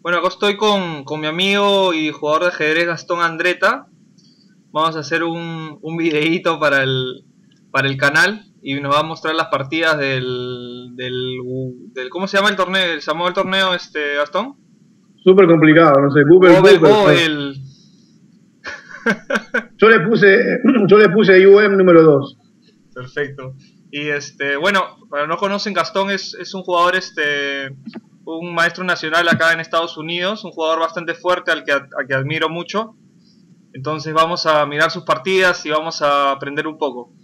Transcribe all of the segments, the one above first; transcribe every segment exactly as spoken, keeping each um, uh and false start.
Bueno, acá estoy con, con mi amigo y jugador de ajedrez Gastón Andretta. Vamos a hacer un, un videíto para el, para el canal y nos va a mostrar las partidas del, del, del ¿cómo se llama el torneo? ¿Se llamó el torneo, este, Gastón? Súper complicado, no sé, Google, Google, Google. Google. Yo le puse, yo le puse U M número dos. Perfecto. Y este, bueno, para los que no conocen, Gastón es, es un jugador, este, un maestro nacional acá en Estados Unidos, un jugador bastante fuerte al que, al que admiro mucho. Entonces vamos a mirar sus partidas y vamos a aprender un poco.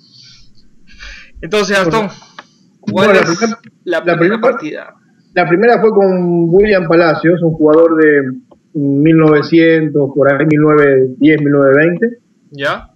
Entonces, Gastón, ¿cuál bueno, es la, la, la primera primera partida? La primera fue con William Palacios, un jugador de mil novecientos, por ahí mil novecientos diez, mil novecientos veinte. ¿Ya?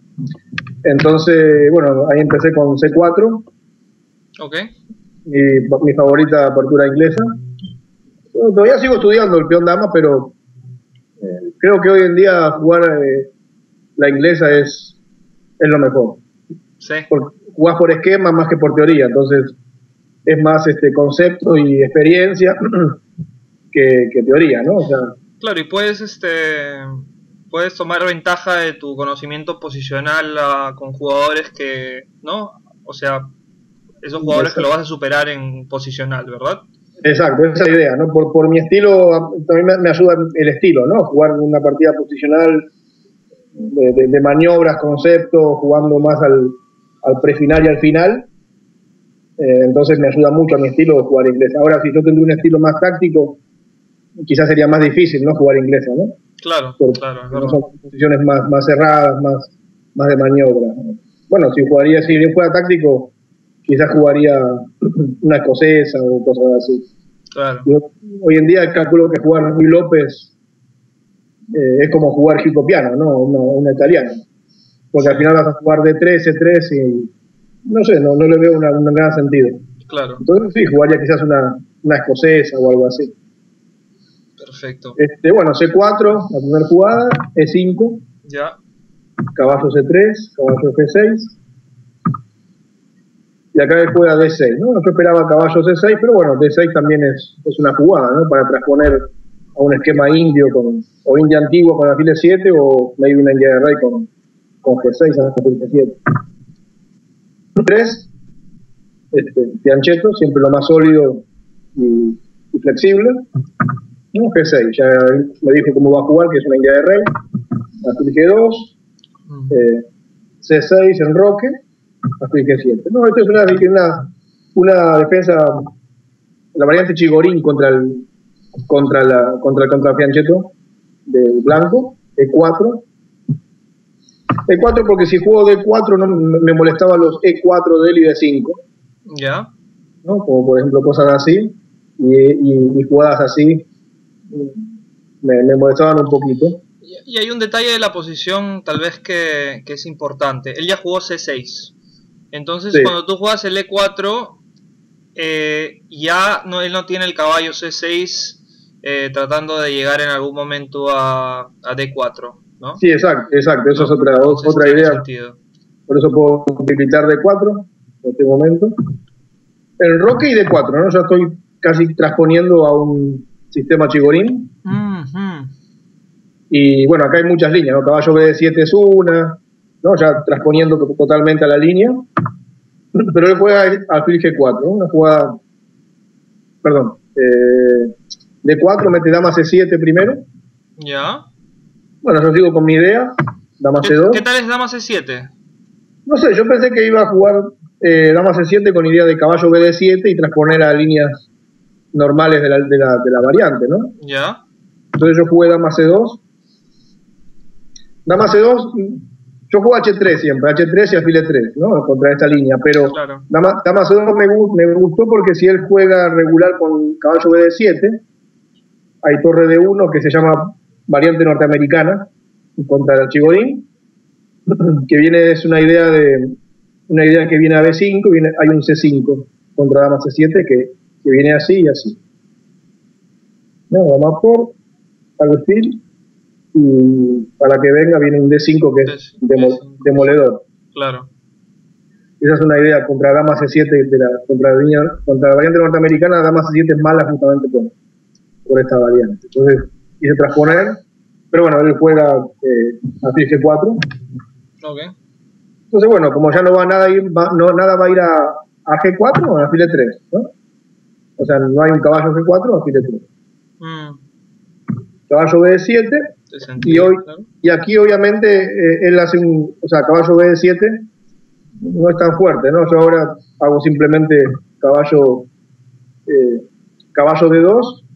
Entonces, bueno, ahí empecé con C cuatro. Ok. Mi, mi favorita apertura inglesa. Bueno, todavía sigo estudiando el peón dama, pero eh, creo que hoy en día jugar eh, la inglesa es, es lo mejor. Sí. Porque jugás por esquema más que por teoría, entonces es más este concepto y experiencia que, que teoría, ¿no? O sea, Claro, y puedes, este, puedes tomar ventaja de tu conocimiento posicional uh, con jugadores que, ¿no? O sea, esos jugadores exacto. que lo vas a superar en posicional, ¿verdad? Exacto, esa es la idea, ¿no? Por, por mi estilo, también me, me ayuda el estilo, ¿no? Jugar una partida posicional de, de, de maniobras, conceptos, jugando más al, al prefinal y al final. Eh, entonces me ayuda mucho a mi estilo jugar inglés. Ahora, si yo tendría un estilo más táctico, quizás sería más difícil, ¿no? Jugar inglesa, ¿no? Claro, Porque claro, es no verdad. son posiciones más, más cerradas, más, más de maniobra. Bueno, si jugaría, si yo fuera táctico, quizás jugaría una escocesa o cosas así. Claro. Yo, hoy en día calculo que jugar Luis López eh, es como jugar Gicopiano, ¿no? Una, una italiana. Porque al final vas a jugar de tres, C tres y no sé, no, no le veo una, un gran sentido. Claro. Entonces sí, jugaría quizás una, una escocesa o algo así. Perfecto. Este, bueno, C cuatro, la primera jugada, E cinco, Ya. caballo C tres, caballo F seis. Y acá él juega D seis, ¿no? Yo esperaba caballo C seis, pero bueno, D seis también es, es una jugada, ¿no? Para transponer a un esquema indio con, o india antiguo con alfil siete o maybe una india de rey con, con G seis hasta G siete. tres, este, Fianchetto, siempre lo más sólido y, y flexible. ¿No? G seis, ya me dijo cómo va a jugar, que es una india de rey. Alfil G dos, eh, C seis en roque, alfil G siete. No, esto es una, una, una defensa, la variante Chigorín contra el contra la contra el contra Fianchetto de blanco, E cuatro. E cuatro porque si juego D cuatro no me molestaban los E cuatro de él y D cinco. Ya. ¿No? Como por ejemplo cosas así y, y, y jugadas así me, me molestaban un poquito. Y hay un detalle de la posición tal vez que, que es importante. Él ya jugó C seis. Entonces sí. Cuando tú juegas el E cuatro, eh, ya no, él no tiene el caballo C seis eh, tratando de llegar en algún momento a, a D cuatro, ¿no? Sí, exacto, exacto. Eso ¿no? es otra, Entonces, otra tiene idea. Sentido. Por eso puedo utilizar D cuatro en este momento. El roque y D cuatro, ¿no? Ya estoy casi transponiendo a un sistema Chigorín. Mm-hmm. Y bueno, acá hay muchas líneas, ¿no? Caballo B D siete es una, ¿no? Ya transponiendo totalmente a la línea. Pero él juega alfil G cuatro, ¿no? Una jugada, perdón, eh, D cuatro, mete dama C siete primero. Ya. Bueno, yo sigo con mi idea, dama ¿Qué, C dos. ¿Qué tal es dama C siete? No sé, yo pensé que iba a jugar eh, dama C siete con idea de caballo B D siete y transponer a líneas normales de la, de la, de la variante, ¿no? Ya. Entonces yo jugué dama C dos. Dama C dos, yo juego H tres siempre, H tres y alfil E tres, ¿no? Contra esta línea, pero claro. dama, dama C dos me, me gustó porque si él juega regular con caballo B D siete, hay torre D uno que se llama variante norteamericana contra el Chigorín, que viene, es una idea de una idea que viene a B cinco, viene, hay un C cinco contra dama C siete que, que viene así y así. No, dama por alfil, y para que venga viene un D cinco que es demol, demoledor. Claro. Esa es una idea contra dama C siete, de la, contra, la línea, contra la variante norteamericana. Dama C siete es mala justamente por, por esta variante. Entonces quise transponer, pero bueno, él juega eh, alfil G cuatro. Okay. Entonces, bueno, como ya no va nada, ir, va, no, nada va a ir a, a G cuatro, a alfil E tres, ¿no? O sea, no hay un caballo G cuatro, alfil E tres. Mm. Caballo B siete, y, hoy, claro. y aquí obviamente eh, él hace un, o sea, caballo B siete no es tan fuerte, ¿no? Yo ahora hago simplemente caballo eh, caballo D dos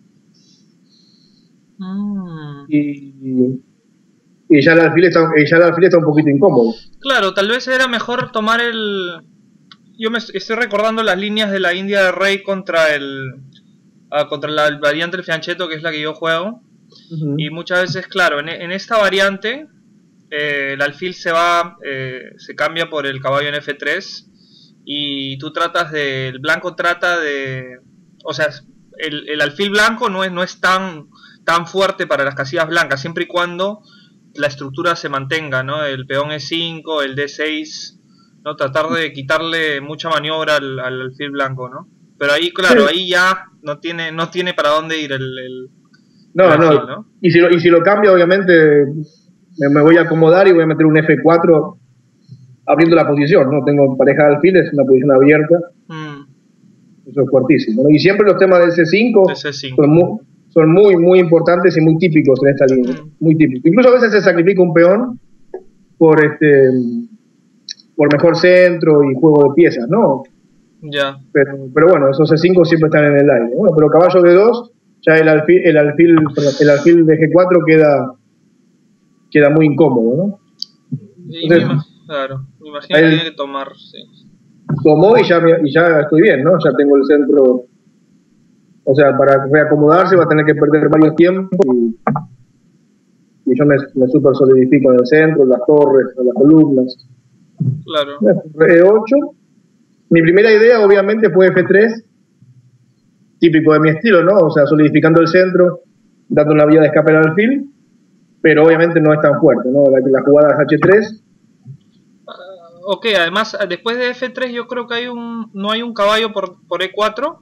mm. y, y ya el alfil está, ya el alfil está un poquito incómodo. Claro, tal vez era mejor tomar el... Yo me estoy recordando las líneas de la India de Rey contra el uh, contra la variante del fianchetto, que es la que yo juego. Uh-huh. Y muchas veces, claro, en, en esta variante eh, el alfil se va, eh, se cambia por el caballo en F tres y tú tratas de, el blanco trata de, o sea, el, el alfil blanco no es, no es tan, tan fuerte para las casillas blancas, siempre y cuando la estructura se mantenga, ¿no? El peón E cinco, el D seis, ¿no? Tratar de quitarle mucha maniobra al, al alfil blanco, ¿no? Pero ahí, claro, sí. ahí ya no tiene, no tiene para dónde ir el, el No, no, alfil, ¿no? Y si lo, y si lo cambio, obviamente, me, me voy a acomodar y voy a meter un F cuatro abriendo la posición, ¿no? Tengo pareja de alfiles, una posición abierta. Mm. Eso es fuertísimo, ¿no? Y siempre los temas del C cinco, C cinco. Son, muy, son muy, muy importantes y muy típicos en esta línea. Mm. Muy típicos. Incluso a veces se sacrifica un peón por este por mejor centro y juego de piezas, ¿no? Ya. Pero, pero bueno, esos C cinco siempre están en el aire. Bueno, pero caballo D dos, ya el alfil, el alfil, el alfil de G cuatro queda, queda muy incómodo, ¿no? Entonces, me claro, me imagino que tiene que tomar, sí. Tomó y ya, y ya estoy bien, ¿no? Ya tengo el centro, o sea, para reacomodarse va a tener que perder varios tiempos y, y yo me, me super solidifico en el centro, en las torres, en las columnas. Claro. E ocho. Mi primera idea, obviamente, fue F tres, típico de mi estilo, ¿no? O sea, solidificando el centro, dando una vía de escape al alfil, pero obviamente no es tan fuerte, ¿no? La, la jugada es H tres. Uh, ok, además, después de F tres yo creo que hay un no hay un caballo por, por E cuatro.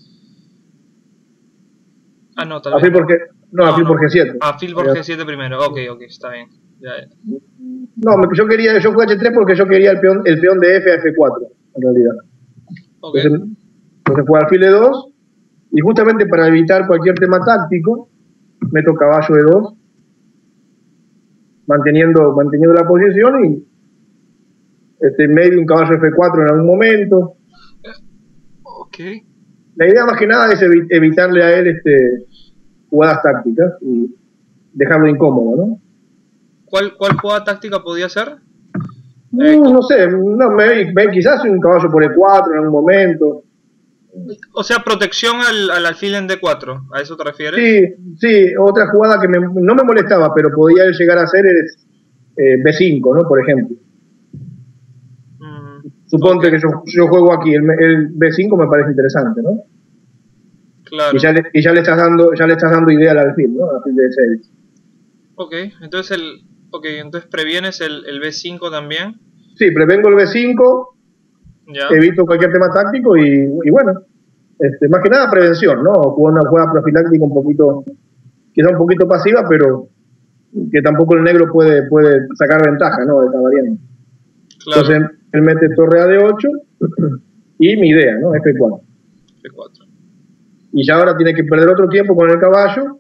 Ah, no, tal vez. Alfil por G, no, no, alfil no. por G siete. Alfil por G siete primero, ok, ok, está bien. Ya, ya. No, yo quería, yo jugué H tres porque yo quería el peón, el peón de F a F cuatro, en realidad. Okay. Entonces, entonces jugué alfil E dos, y justamente para evitar cualquier tema táctico, meto caballo E dos, manteniendo, manteniendo la posición y este, medio un caballo F cuatro en algún momento. Okay. La idea más que nada es evi evitarle a él este, jugadas tácticas y dejarlo incómodo, ¿no? ¿Cuál, cuál jugada táctica podía ser? No, eh, no sé, no, me, me, quizás un caballo por E cuatro en algún momento. O sea, protección al, al alfil en D cuatro, ¿a eso te refieres? Sí, sí, otra jugada que me, no me molestaba, pero podía llegar a hacer es eh, B cinco, ¿no? Por ejemplo. Mm, Suponte okay. que yo, yo juego aquí, el, el B cinco me parece interesante, ¿no? Claro. Y ya le, y ya le estás dando, ya le estás dando idea al alfil, ¿no? Al alfil de seis. Ok, entonces el, okay, entonces previenes el, el B cinco también. Sí, prevengo el B cinco. Ya. Evito cualquier tema táctico y, y bueno, este, más que nada prevención, ¿no? Jugar una jugada profiláctica un poquito, quizá un poquito pasiva, pero que tampoco el negro puede, puede sacar ventaja, ¿no? De esta variante. Claro. Entonces él mete torre a D ocho y mi idea, ¿no? F cuatro. F cuatro. Y ya ahora tiene que perder otro tiempo con el caballo.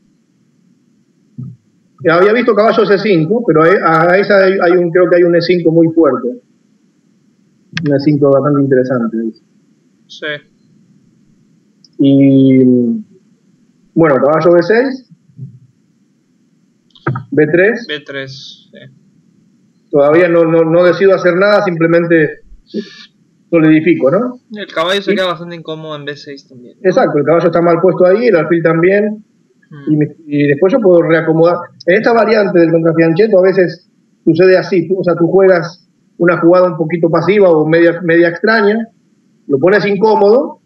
Había visto caballo C cinco, pero a, a esa hay, hay un, creo que hay un E cinco muy fuerte. Un E cinco bastante interesante. Sí. Y bueno, caballo B seis, B tres. B tres, sí. Todavía no, no, no decido hacer nada, simplemente solidifico, ¿no? El caballo se queda bastante incómodo en B seis también, ¿no? Exacto, el caballo está mal puesto ahí, el alfil también. Hmm. Y, me, y después yo puedo reacomodar. En esta variante del contrafianchetto a veces sucede así, tú, o sea, tú juegas una jugada un poquito pasiva o media, media extraña, lo pones incómodo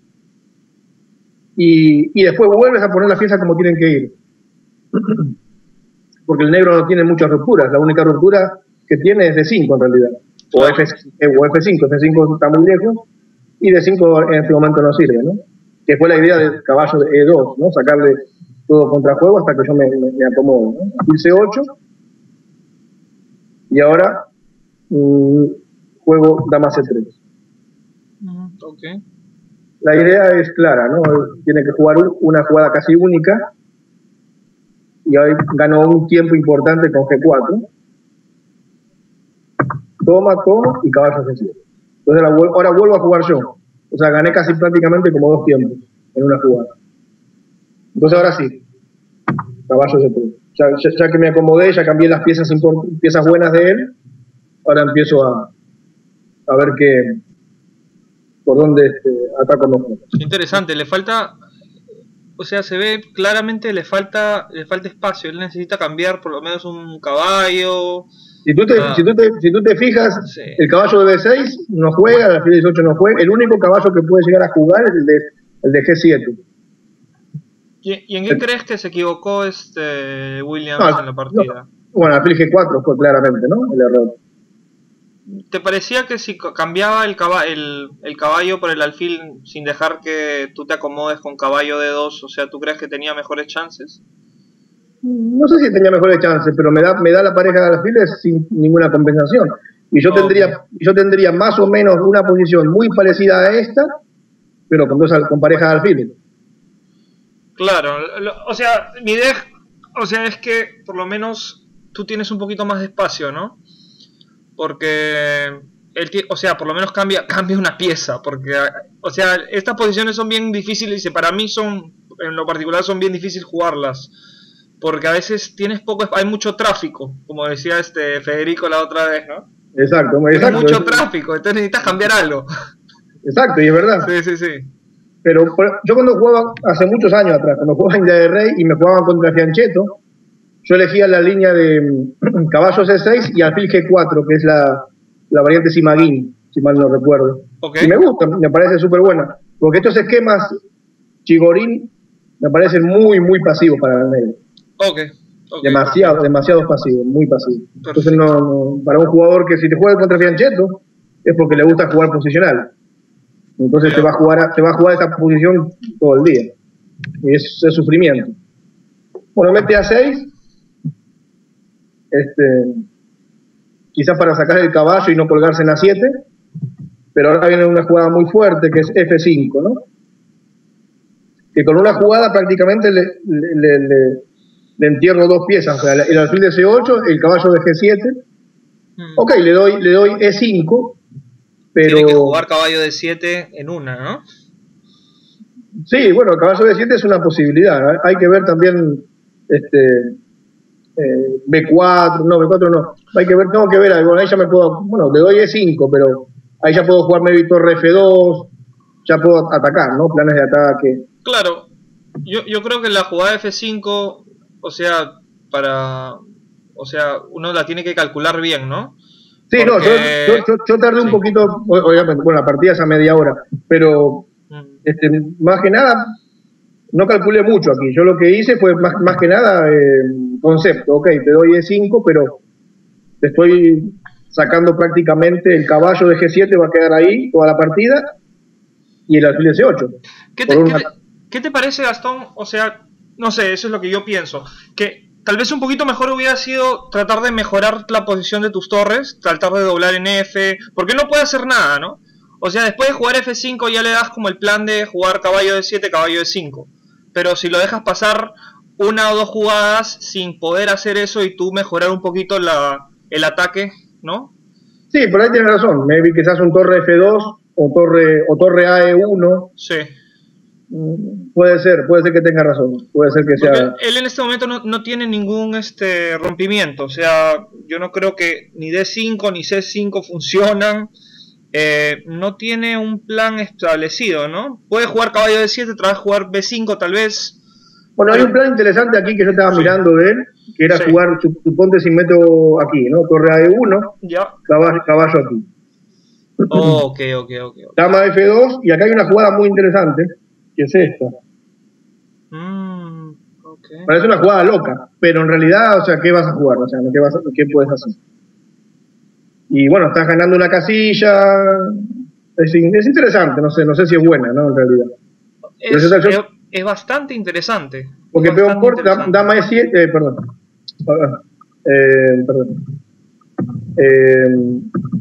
y, y después vuelves a poner las piezas como tienen que ir. Porque el negro no tiene muchas rupturas, la única ruptura que tiene es D cinco en realidad, o, claro. F, o F cinco, F cinco está muy lejos y D cinco en este momento no sirve, ¿no? que fue la idea del caballo de E dos, ¿no? Sacarle todo contrajuego hasta que yo me, me, me acomodo, ¿no? Alfil C ocho, y ahora mmm, juego dama C tres. Mm, okay. La idea es clara, ¿no? Tiene que jugar una jugada casi única, y ahí ganó un tiempo importante con G cuatro. Toma, toma, y caballo G siete. Entonces ahora vuelvo a jugar yo. O sea, gané casi prácticamente como dos tiempos en una jugada. Entonces ahora sí, caballo C tres. Ya, ya, ya que me acomodé, ya cambié las piezas, piezas buenas de él, ahora empiezo a, a ver qué, por dónde este, ataco mejor. Interesante, le falta, o sea, se ve claramente le falta, le falta espacio, él necesita cambiar por lo menos un caballo. Si tú te, ah, si tú te, si tú te fijas, sí. El caballo de B seis no juega, el alfil de dieciocho no juega, el único caballo que puede llegar a jugar es el de, el de G siete. ¿Y, ¿Y en qué el, crees que se equivocó este Williams no, en la partida? No. Bueno, el alfil G cuatro fue claramente, ¿no? El error. ¿Te parecía que si cambiaba el, caba el, el caballo por el alfil sin dejar que tú te acomodes con caballo de dos, o sea, ¿tú crees que tenía mejores chances? No sé si tenía mejores chances, pero me da, me da la pareja de alfiles sin ninguna compensación. Y yo, okay. tendría, yo tendría más o menos una posición muy parecida a esta, pero con, dos, con pareja de alfiles. Claro, lo, o sea, mi idea o sea, es que por lo menos tú tienes un poquito más de espacio, ¿no? Porque, el, o sea, por lo menos cambia, cambia una pieza, porque, o sea, estas posiciones son bien difíciles y para mí son, en lo particular, son bien difíciles jugarlas. Porque a veces tienes poco, hay mucho tráfico, como decía este Federico la otra vez, ¿no? Exacto, Tienes exacto. mucho es, tráfico, entonces necesitas cambiar algo. Exacto, y es verdad. Sí, sí, sí. Pero yo cuando jugaba, hace muchos años atrás, cuando jugaba en India de Rey y me jugaban contra Fianchetto, yo elegía la línea de caballo C seis y alfil G cuatro, que es la, la variante Simaguín, si mal no recuerdo. Okay. Y me gusta, me parece súper buena, porque estos esquemas Chigorín me parecen muy, muy pasivos para el negro. Okay, okay, demasiado, perfecto. demasiado pasivo, muy pasivo. Perfecto. Entonces, no, no, para un jugador que si te juega contra Fianchetto es porque le gusta jugar posicional. Entonces, Pero, te va a jugar, te va a jugar esta posición todo el día. Y es, es sufrimiento. Bueno, mete a seis, este, quizás para sacar el caballo y no colgarse en A siete, pero ahora viene una jugada muy fuerte que es F cinco, ¿no? Que con una jugada prácticamente le, le, le, le le entierro dos piezas, o sea, el alfil de C ocho, el caballo de G siete. Mm. Ok, le doy, le doy E cinco, pero... Tiene que jugar caballo de siete en una, ¿no? Sí, bueno, el caballo de siete es una posibilidad. ¿eh? Hay que ver también este eh, B cuatro, no, B cuatro no. Hay que ver, tengo que ver algo. Ahí ya me puedo, bueno, le doy E cinco, pero ahí ya puedo jugar maybe torre F dos, ya puedo atacar, ¿no? Planes de ataque. Claro, yo, yo creo que la jugada de F cinco... O sea, para, o sea, uno la tiene que calcular bien, ¿no? Sí, Porque... no, yo, yo, yo, yo tardé sí. un poquito, obviamente, bueno, la partida es a media hora, pero mm. este, más que nada, no calculé mucho aquí. Yo lo que hice fue más, más que nada eh, concepto. Ok, te doy E cinco, pero te estoy sacando prácticamente el caballo de G siete, va a quedar ahí toda la partida, y el alfil de C ocho. ¿Qué te, una... ¿qué, te, ¿Qué te parece, Gastón? O sea... No sé, eso es lo que yo pienso. Que tal vez un poquito mejor hubiera sido tratar de mejorar la posición de tus torres, tratar de doblar en F, porque no puede hacer nada, ¿no? O sea, después de jugar F cinco ya le das como el plan de jugar caballo de siete, caballo de cinco. Pero si lo dejas pasar una o dos jugadas sin poder hacer eso y tú mejorar un poquito la, el ataque, ¿no? Sí, por ahí tienes razón. Maybe quizás un torre F dos o torre, o torre A E uno. Sí. Puede ser, puede ser que tenga razón, puede ser que Porque sea... Él en este momento no, no tiene ningún este rompimiento, o sea, yo no creo que ni D cinco ni C cinco funcionan, eh, no tiene un plan establecido, ¿no? Puede jugar caballo de siete, otra vez jugar B cinco tal vez. Bueno, hay un plan interesante aquí que yo estaba sí. mirando de él, que era sí. jugar, suponte si meto aquí, ¿no? Torre A E uno, ya. caballo, caballo aquí. Oh, ok, ok, ok. okay. Dama F dos, y acá hay una jugada muy interesante, que es esta. Mm, okay. Parece una jugada loca, pero en realidad, o sea, ¿qué vas a jugar? O sea, ¿qué, vas a, qué puedes hacer? Y bueno, estás ganando una casilla, es, es interesante, no sé, no sé si es buena, ¿no? En realidad. Es, es, es bastante interesante. Porque peón por dama e siete, eh, perdón. Eh, perdón. Eh,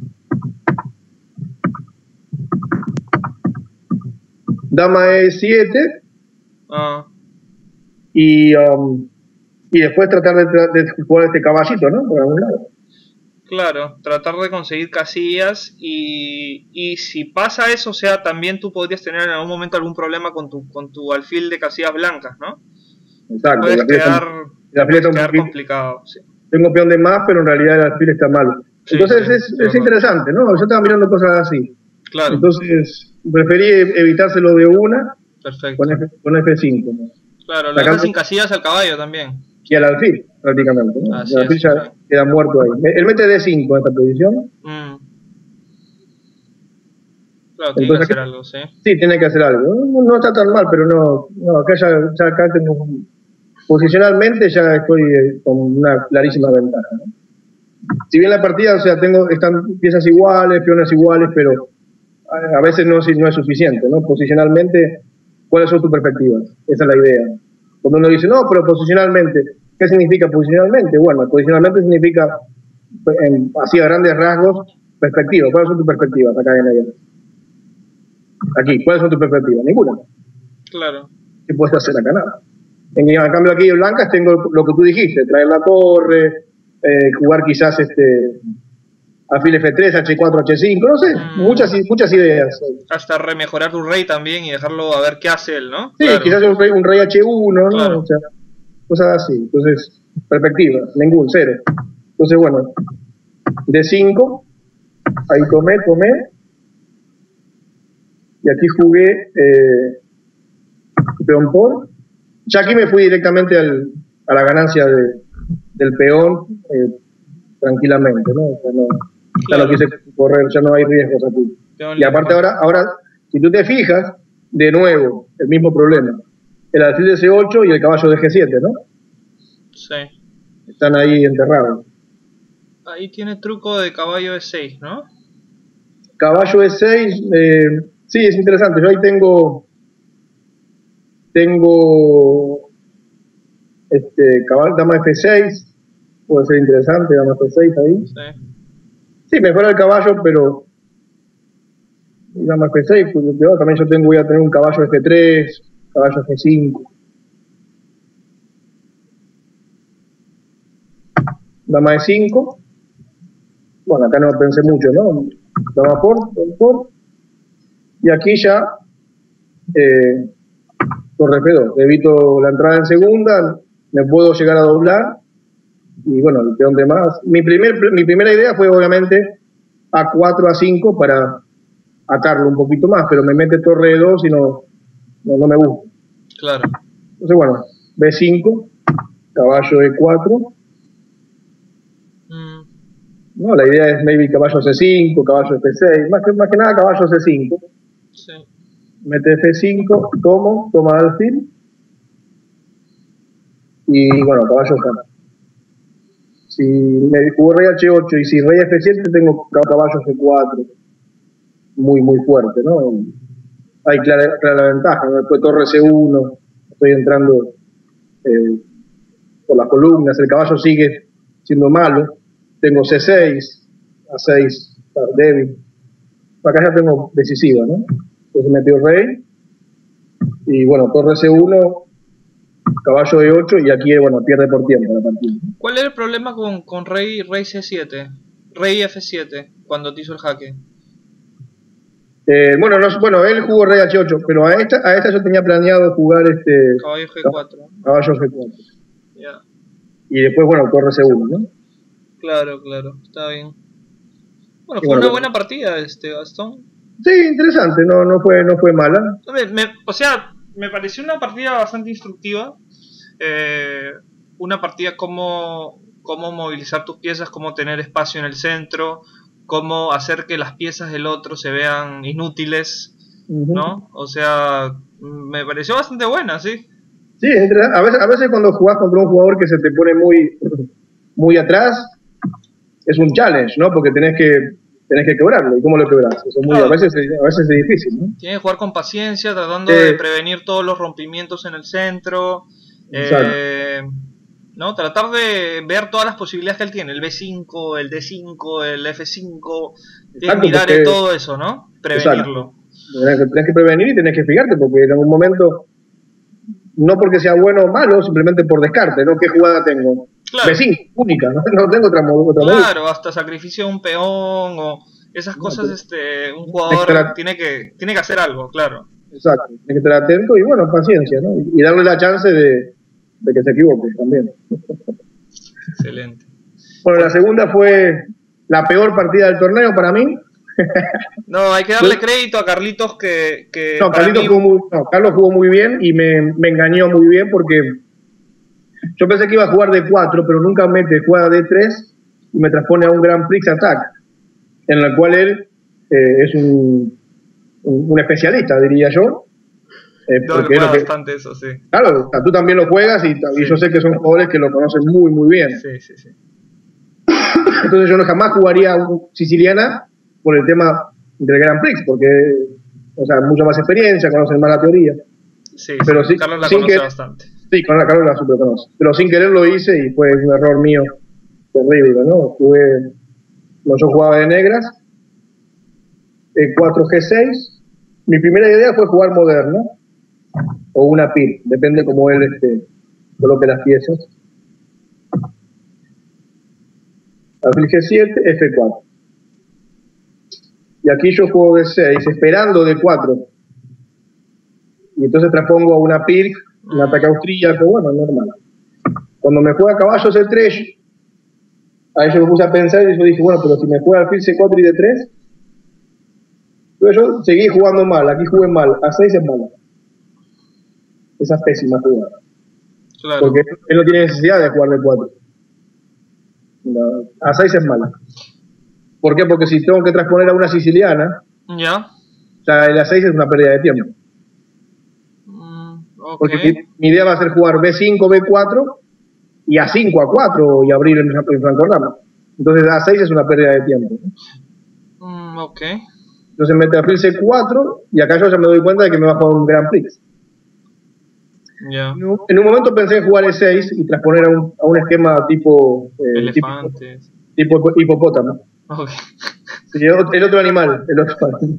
dama e siete. Ah. Y, um, y después tratar de, de jugar este caballito, ¿no? Por algún lado. Claro, tratar de conseguir casillas y, y si pasa eso, o sea, también tú podrías tener en algún momento algún problema con tu, con tu alfil de casillas blancas, ¿no? Exacto. Puedes quedar, está, puedes quedar complicado. Sí. Tengo peón de más, pero en realidad el alfil está malo. Sí, Entonces sí, es, es interesante, ¿no? Yo estaba mirando cosas así. Claro. Entonces preferí evitárselo de una. Perfecto. Con, F, con F cinco. ¿no? Claro, lo dejas sin casillas al caballo también. Y al alfil, prácticamente. ¿no? Así el alfil es, ya claro. queda muerto ahí. Él mete D cinco en esta posición. Mm. Claro, tiene Entonces, que hacer algo, sí. Sí, tiene que hacer algo. No, no está tan mal, pero no. no acá ya, ya acá tengo. Posicionalmente ya estoy eh, con una clarísima ventaja. ¿no? Si bien la partida, o sea, tengo están piezas iguales, peones iguales, pero a, a veces no, no es suficiente, ¿no? Posicionalmente, ¿cuáles son tus perspectivas? Esa es la idea. Cuando uno dice, no, pero posicionalmente, ¿qué significa posicionalmente? Bueno, posicionalmente significa, en, así a grandes rasgos, perspectivas. ¿Cuáles son tus perspectivas acá en la Aquí, ¿cuáles son tus perspectivas? Ninguna. Claro. ¿Qué puedes hacer acá? Nada. En, en cambio aquí en blancas tengo lo que tú dijiste, traer la torre, eh, jugar quizás este alfil F tres, H cuatro, H cinco, no sé, mm. muchas, muchas ideas. Hasta remejorar tu rey también y dejarlo a ver qué hace él, ¿no? Sí, claro. Quizás un rey, un rey H uno, ¿no? Claro. O sea, cosas así. Entonces, perspectiva, ningún, cero. Entonces, bueno, D cinco, ahí tomé, tomé, y aquí jugué eh, peón por. Ya aquí me fui directamente al, a la ganancia de, del peón eh, tranquilamente, ¿no? O sea, no claro. Ya no quise correr, ya no hay riesgos aquí. Y aparte ahora, ahora, si tú te fijas, de nuevo, el mismo problema. El alfil de C ocho y el caballo de G siete, ¿no? Sí. Están ahí enterrados. Ahí tiene truco de caballo E seis, ¿no? Caballo E seis, eh, sí, es interesante. Yo ahí tengo... Tengo este caballo, dama F seis, puede ser interesante, dama F seis ahí. Sí, sí mejora el caballo, pero dama F seis, pues, yo, también yo tengo, voy a tener un caballo F tres, caballo F cinco. Dama E cinco. Bueno, acá no pensé mucho, ¿no? Dama por, por. Y aquí ya... Eh, torre F dos, evito la entrada en segunda, me puedo llegar a doblar y bueno, el peón de más. Mi, primer, mi primera idea fue obviamente A cuatro, A cinco para atarlo un poquito más, pero me mete torre E dos y no, no, no me gusta. Claro. Entonces bueno, B cinco, caballo E cuatro. Mm. No, la idea es maybe caballo C cinco, caballo F seis, más que, más que nada caballo C cinco. Sí. Mete F cinco, tomo, toma alfil y bueno, caballo acá. Si me jugó rey H ocho y si rey F siete tengo caballo G cuatro, muy muy fuerte, ¿no? Hay clara, clara ventaja, ¿no? Después torre C uno, estoy entrando eh, por las columnas, el caballo sigue siendo malo, tengo C seis, A seis, débil, acá ya tengo decisiva, ¿no? Entonces metió rey y bueno, torre C uno, caballo E ocho y aquí bueno, pierde por tiempo la partida. ¿Cuál era el problema con, con rey, rey C siete? Rey F siete, cuando te hizo el jaque. Eh, bueno, no, bueno, él jugó rey H ocho, pero a esta, a esta yo tenía planeado jugar este caballo G cuatro. Caballo G cuatro. Ya. Y después, bueno, torre C uno, ¿no? Claro, claro, está bien. Bueno, fue bueno, una bueno. buena partida, este Gastón. Sí, interesante, no, no, fue, no fue mala. Me, me, o sea, me pareció una partida bastante instructiva. Eh, una partida como cómo movilizar tus piezas, cómo tener espacio en el centro, cómo hacer que las piezas del otro se vean inútiles, uh-huh. ¿no? O sea, me pareció bastante buena, sí. Sí, a veces, a veces cuando jugás contra un jugador que se te pone muy, muy atrás, es un challenge, ¿no? Porque tenés que tenés que quebrarlo. ¿Y cómo lo quebrás? Eso es muy, claro. a, veces, a veces es difícil, ¿no? Tienes que jugar con paciencia, tratando eh, de prevenir todos los rompimientos en el centro. Eh, ¿no? Tratar de ver todas las posibilidades que él tiene. El B cinco, el D cinco, el F cinco. Tienes que mirar porque, todo eso, ¿no? Prevenirlo. Exacto. Tenés que prevenir y tenés que fijarte, porque en algún momento, no porque sea bueno o malo, simplemente por descarte, ¿no? ¿Qué jugada tengo? Claro. B cinco, única, ¿no? No tengo otra, otra Claro, modelo. Hasta sacrificio de un peón o esas cosas, no, este, un jugador estar, tiene, que, tiene que hacer algo, claro. Exacto, tiene que estar atento y bueno, paciencia, ¿no? Y darle la chance de, de que se equivoque también. Excelente. Bueno, la segunda fue la peor partida del torneo para mí. No, hay que darle crédito a Carlitos que... que no, Carlitos mí... jugó muy, no, Carlos jugó muy bien y me, me engañó muy bien porque yo pensé que iba a jugar de cuatro, pero nunca mete, juega de tres y me transpone a un Grand Prix Attack, en el cual él eh, es un, un, un especialista, diría yo. Eh, no, porque juega bastante eso, sí. Claro, tú también lo juegas y, sí. y yo sé que son jugadores que lo conocen muy, muy bien. Sí, sí, sí. Entonces yo no jamás jugaría un Siciliana por el tema del Grand Prix, porque, o sea, mucha más experiencia, conocen más la teoría. Sí, pero sí, Carlos la conoce que, bastante. Sí, con la Carlos la super conoce. Pero sin querer lo hice y fue un error mío terrible, ¿no? Jugué, no, yo jugaba de negras, eh, cuatro G seis. Mi primera idea fue jugar moderna o una P I R, depende cómo él este, coloque las piezas. Alfil G siete, F cuatro. Y aquí yo juego de seis, esperando de cuatro. Y entonces transpongo a una P I R, un ataque austríaco, bueno, normal. Cuando me juega caballo C tres, ahí yo me puse a pensar y yo dije, bueno, pero si me juega alfil C cuatro y D tres, entonces yo seguí jugando mal, aquí jugué mal, A seis es mala. Esa es pésima jugada. Claro. Porque él no tiene necesidad de jugar de cuatro. No, A seis es mala. ¿Por qué? Porque si tengo que transponer a una siciliana, ya. Yeah. O sea, el A seis es una pérdida de tiempo. Mm, okay. Porque mi, mi idea va a ser jugar B cinco, B cuatro y A cinco, A cuatro y abrir el, el francordama. Entonces A seis es una pérdida de tiempo. Mm, ok. Entonces mete alfil C cuatro y acá yo ya me doy cuenta de que me va a jugar un Grand Prix. Yeah. En un momento pensé en jugar E seis y transponer a un, a un esquema tipo, eh, elefantes. Tipo, tipo hipopótamo. Okay. Sí, el, otro, el otro animal. El otro animal.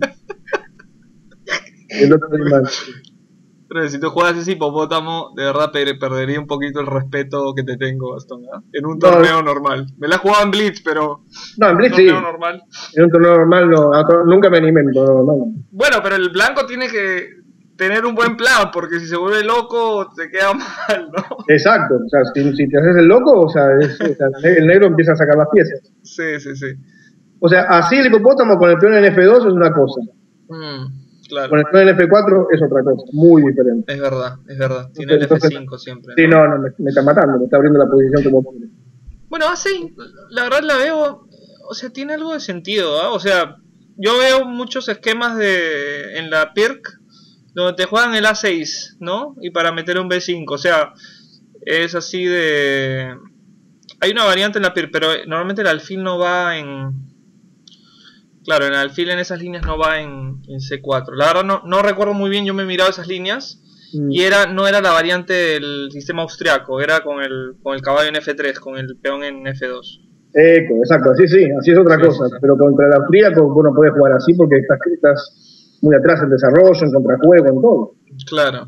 El otro animal. Pero si tú juegas ese hipopótamo, de verdad perdería un poquito el respeto que te tengo, Gastón, ¿eh? En un torneo no. normal. Me la he jugado en Blitz, pero... No, en Blitz en un sí. torneo normal. En un torneo normal no, nunca me animé en un torneo normal. Bueno, pero el blanco tiene que tener un buen plan, porque si se vuelve loco, te queda mal, ¿no? Exacto, o sea, si, si te haces el loco, o sea, es, o sea, el negro empieza a sacar las piezas. Sí, sí, sí. O sea, así el hipopótamo con el peón en F dos es una cosa. Mm, claro. Con el peón en F cuatro es otra cosa, muy diferente. Es verdad, es verdad. Tiene entonces, el F cinco siempre. Sí, no, no, me, me está matando, me está abriendo la posición como pobre. Bueno, A seis, la verdad la veo, o sea, tiene algo de sentido, ¿eh? O sea, yo veo muchos esquemas de en la P I R C donde te juegan el A seis, ¿no? Y para meter un B cinco, o sea, es así de... Hay una variante en la P I R C, pero normalmente el alfil no va en... Claro, el alfil en esas líneas no va en, en C cuatro. La verdad no, no recuerdo muy bien, yo me he mirado esas líneas mm. y era no era la variante del sistema austriaco, era con el, con el caballo en F tres, con el peón en F dos. Eco, exacto, así sí, así es otra sí, cosa, sí, sí. Pero contra el austríaco vos no podés jugar así porque estás, estás muy atrás en desarrollo, en contrajuego, en todo. Claro.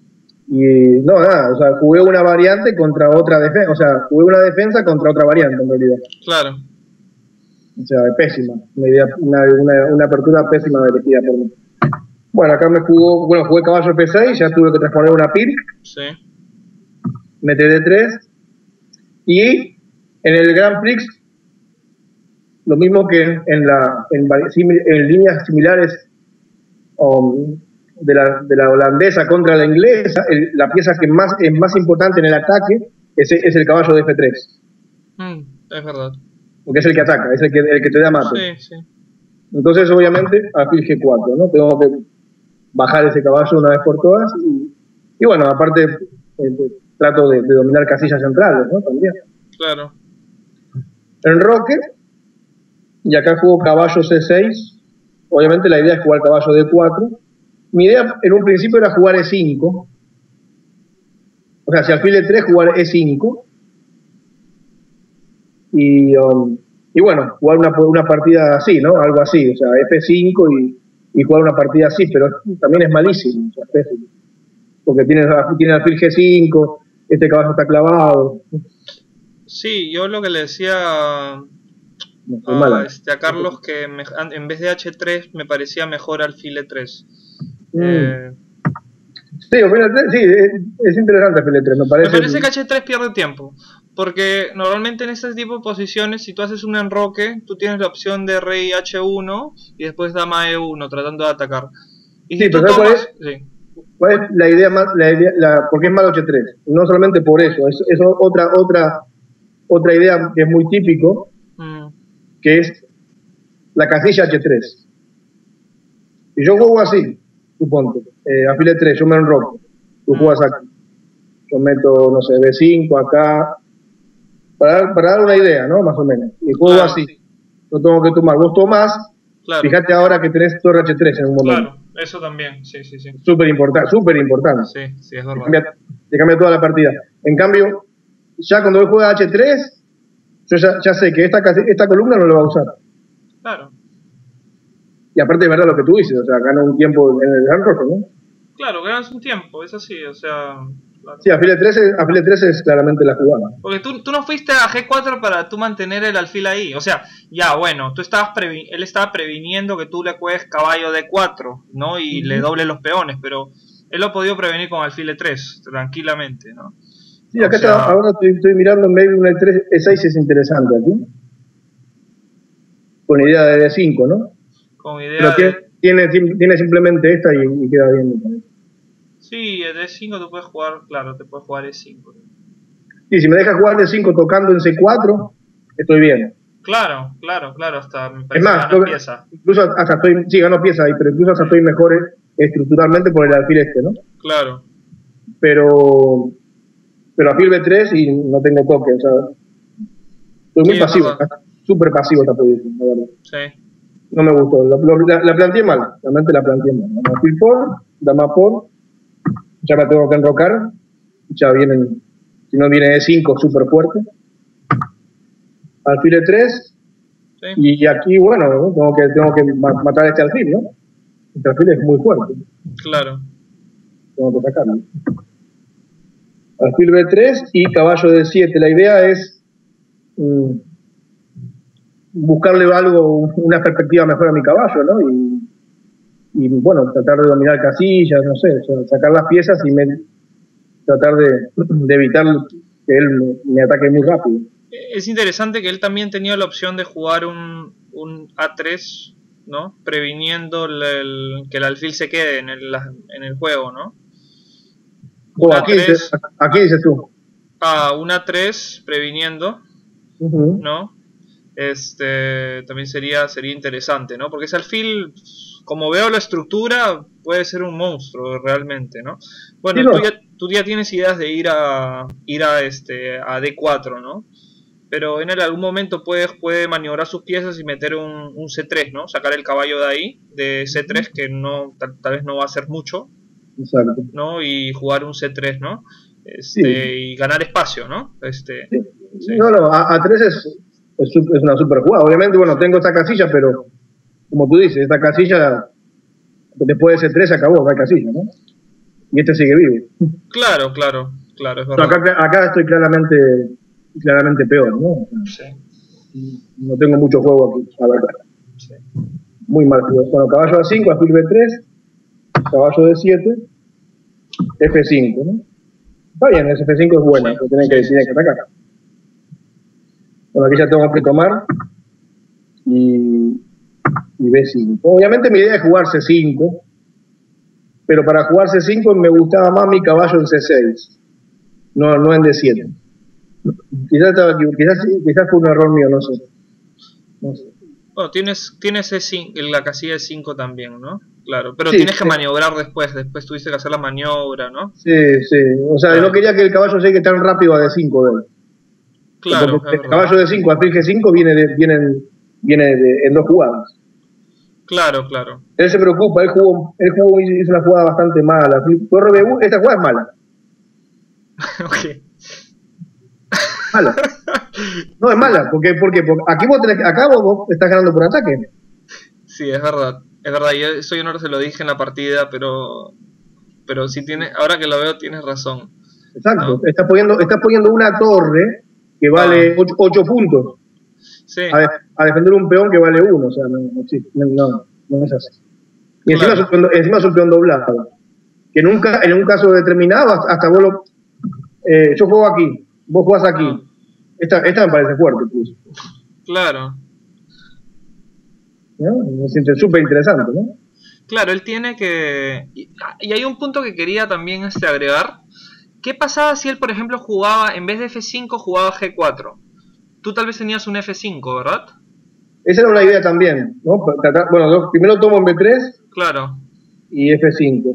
Y no, nada, o sea, jugué una variante contra otra defensa, o sea, jugué una defensa contra otra variante en realidad. Claro. O sea, pésima, una, idea, una, una, una apertura pésima elegida por mí. Bueno, acá me jugó, bueno, jugué caballo F seis, ya tuve que transponer una P I R C. Sí. Metí D tres. Y en el Grand Prix, lo mismo que en, la, en, en líneas similares um, de, la, de la holandesa contra la inglesa, el, la pieza que más, es más importante en el ataque es, es el caballo de F tres. Mm, es verdad. Porque es el que ataca, es el que, el que te da mate. Sí, sí. Entonces, obviamente, alfil G cuatro, ¿no? Tengo que bajar ese caballo una vez por todas. Y, y bueno, aparte, eh, trato de, de dominar casillas centrales, ¿no? También. Claro. Enroque. Y acá juego caballo C seis. Obviamente la idea es jugar caballo D cuatro. Mi idea en un principio era jugar E cinco. O sea, si alfil E tres, jugar E cinco. Y, um, y bueno, jugar una, una partida así, ¿no? Algo así, o sea, F cinco y, y jugar una partida así, pero también es malísimo, o sea, pésimo. Porque tiene, tiene alfil G cinco, este caballo está clavado. Sí, yo lo que le decía a, no, a, este, a Carlos, que me, en vez de H tres me parecía mejor alfil E tres. Mm. Eh, sí, sí, es, es interesante alfil E tres, me parece. Me parece que H tres pierde tiempo. Porque normalmente en este tipo de posiciones, si tú haces un enroque, tú tienes la opción de rey H uno y después dama E uno tratando de atacar. Y si sí, tú pero tomas, ¿cuál es, sí. ¿cuál es la idea más? La idea, la, porque es malo H tres. No solamente por eso, es, es otra, otra, otra idea que es muy típico, mm. que es la casilla H tres. Si yo juego así, suponte, eh, alfil E tres, yo me enroco, tú mm. juegas aquí. Yo meto, no sé, B cinco acá. Para, para dar una idea, ¿no? Más o menos. Y juego claro. así. No tengo que tomar. Vos tomás. Claro. Fíjate ahora que tenés torre H tres en un momento. Claro, eso también. Sí, sí, sí. Súper importante, súper importante. Sí, sí, es verdad. Te cambia, te cambia toda la partida. En cambio, ya cuando él juega H tres, yo ya, ya sé que esta, esta columna no lo va a usar. Claro. Y aparte es verdad lo que tú dices, o sea, gana un tiempo en el gran rojo, ¿no? Claro, ganas un tiempo, es así, o sea... Claro. Sí, alfil E tres, alfil E tres es claramente la jugada. Porque tú, tú no fuiste a G cuatro para tú mantener el alfil ahí. O sea, ya bueno, tú estabas previ él estaba previniendo que tú le juegues caballo D cuatro, ¿no? Y uh-huh. le doble los peones, pero él lo ha podido prevenir con alfil E tres, tranquilamente, ¿no? Sí, acá o sea, está, ahora estoy, estoy mirando, maybe un E seis es interesante aquí. Con idea de D cinco, ¿no? Con idea pero de... tiene, tiene simplemente esta y, y queda bien. Sí, el D cinco tú puedes jugar, claro, te puedes jugar E cinco. Sí, si me dejas jugar D cinco tocando en C cuatro, estoy bien. Claro, claro, claro, hasta me parece es más, que gano pieza. Incluso hasta estoy, sí, gano pieza ahí, pero incluso hasta estoy mejor estructuralmente por el alfil este, ¿no? Claro. Pero, pero alfil B tres y no tengo toque, o sea, estoy muy sí, pasivo, súper pasivo esta posición, la verdad. Sí. No me gustó, la, la, la planteé mal, realmente la planteé mal. Alfil por, dama por, ya la tengo que enrocar, ya vienen, si no viene E cinco súper fuerte, alfil E tres, sí. Y aquí, bueno, ¿no? tengo, que, tengo que matar este alfil, ¿no? Este alfil es muy fuerte. Claro. Tengo que sacarlo. Alfil B tres y caballo D siete, la idea es mmm, buscarle algo, una perspectiva mejor a mi caballo, ¿no? Y, y bueno, tratar de dominar casillas, no sé, o sea, sacar las piezas y me, tratar de, de evitar que él me, me ataque muy rápido. Es interesante que él también tenía la opción de jugar un, un A tres, ¿no? Previniendo el, el, que el alfil se quede en el, en el juego, ¿no? Oh, aquí, dices, aquí dices tú. Ah, un A tres previniendo, uh-huh. ¿no? Este también sería, sería interesante, ¿no? Porque ese alfil, como veo la estructura, puede ser un monstruo realmente, ¿no? Bueno, sí, no. Tú, ya, tú ya tienes ideas de ir a ir a este a D cuatro, ¿no? Pero en algún momento puede, puede maniobrar sus piezas y meter un, un C tres, ¿no? Sacar el caballo de ahí, de C tres, que no tal, tal vez no va a hacer mucho, exacto, ¿no? Y jugar un C tres, ¿no? Este, sí. Y ganar espacio, ¿no? Este, sí. Sí. No, no, A tres es... Es, es una super jugada. Obviamente, bueno, tengo esta casilla, pero como tú dices, esta casilla después de C tres se acabó, no hay casilla, ¿no? Y este sigue vivo. Claro, claro, claro, es verdad. No, acá, acá estoy claramente claramente peor, ¿no? Sí. No tengo mucho juego aquí, la verdad. Sí. Muy mal juego. Bueno, caballo A cinco, alfil B tres, caballo D siete, F cinco, ¿no? Está bien, ese F cinco es bueno, sí. Tiene que, tiene que atacar. Bueno, aquí ya tengo que tomar y, y B cinco. Obviamente mi idea es jugar C cinco, pero para jugar C cinco me gustaba más mi caballo en C seis, no, no en D siete. Quizás, quizás, quizás fue un error mío, no sé. No sé. Bueno, tienes, tienes E cinco, la casilla de cinco también, ¿no? Claro, pero sí, tienes que sí. maniobrar después, después tuviste que hacer la maniobra, ¿no? Sí, sí, o sea, claro. No quería que el caballo llegue tan rápido a D cinco de él. Claro, porque el caballo D cinco, alfil G cinco viene, de, viene, viene de, en dos jugadas. Claro, claro. Él se preocupa, él jugó, él jugó hizo una jugada bastante mala. Torre B U, esta jugada es mala. Ok. Mala. No, es mala, porque, porque, porque aquí vos tenés, acá vos, vos estás ganando por ataque. Sí, es verdad. Es verdad, yo, eso yo no se lo dije en la partida, pero pero sí tiene, ahora que lo veo tienes razón. Exacto, ¿No? estás poniendo, estás poniendo una torre que vale Ah. ocho puntos. Sí. A, de, a defender un peón que vale uno, o sea, no, no, no, no es así. Y encima, claro. es un, encima es un peón doblado. Que nunca, en un caso determinado, hasta, hasta vos lo. Eh, yo juego aquí, vos jugás aquí. Ah. Esta, esta me parece fuerte, incluso. Claro. ¿No? Me siento súper interesante, ¿no? Claro, él tiene que. Y, y hay un punto que quería también este, agregar. ¿Qué pasaba si él, por ejemplo, jugaba, en vez de F cinco, jugaba G cuatro? Tú tal vez tenías un F cinco, ¿verdad? Esa era una idea también, ¿no? Bueno, yo primero tomo en B tres. Claro. Y F cinco.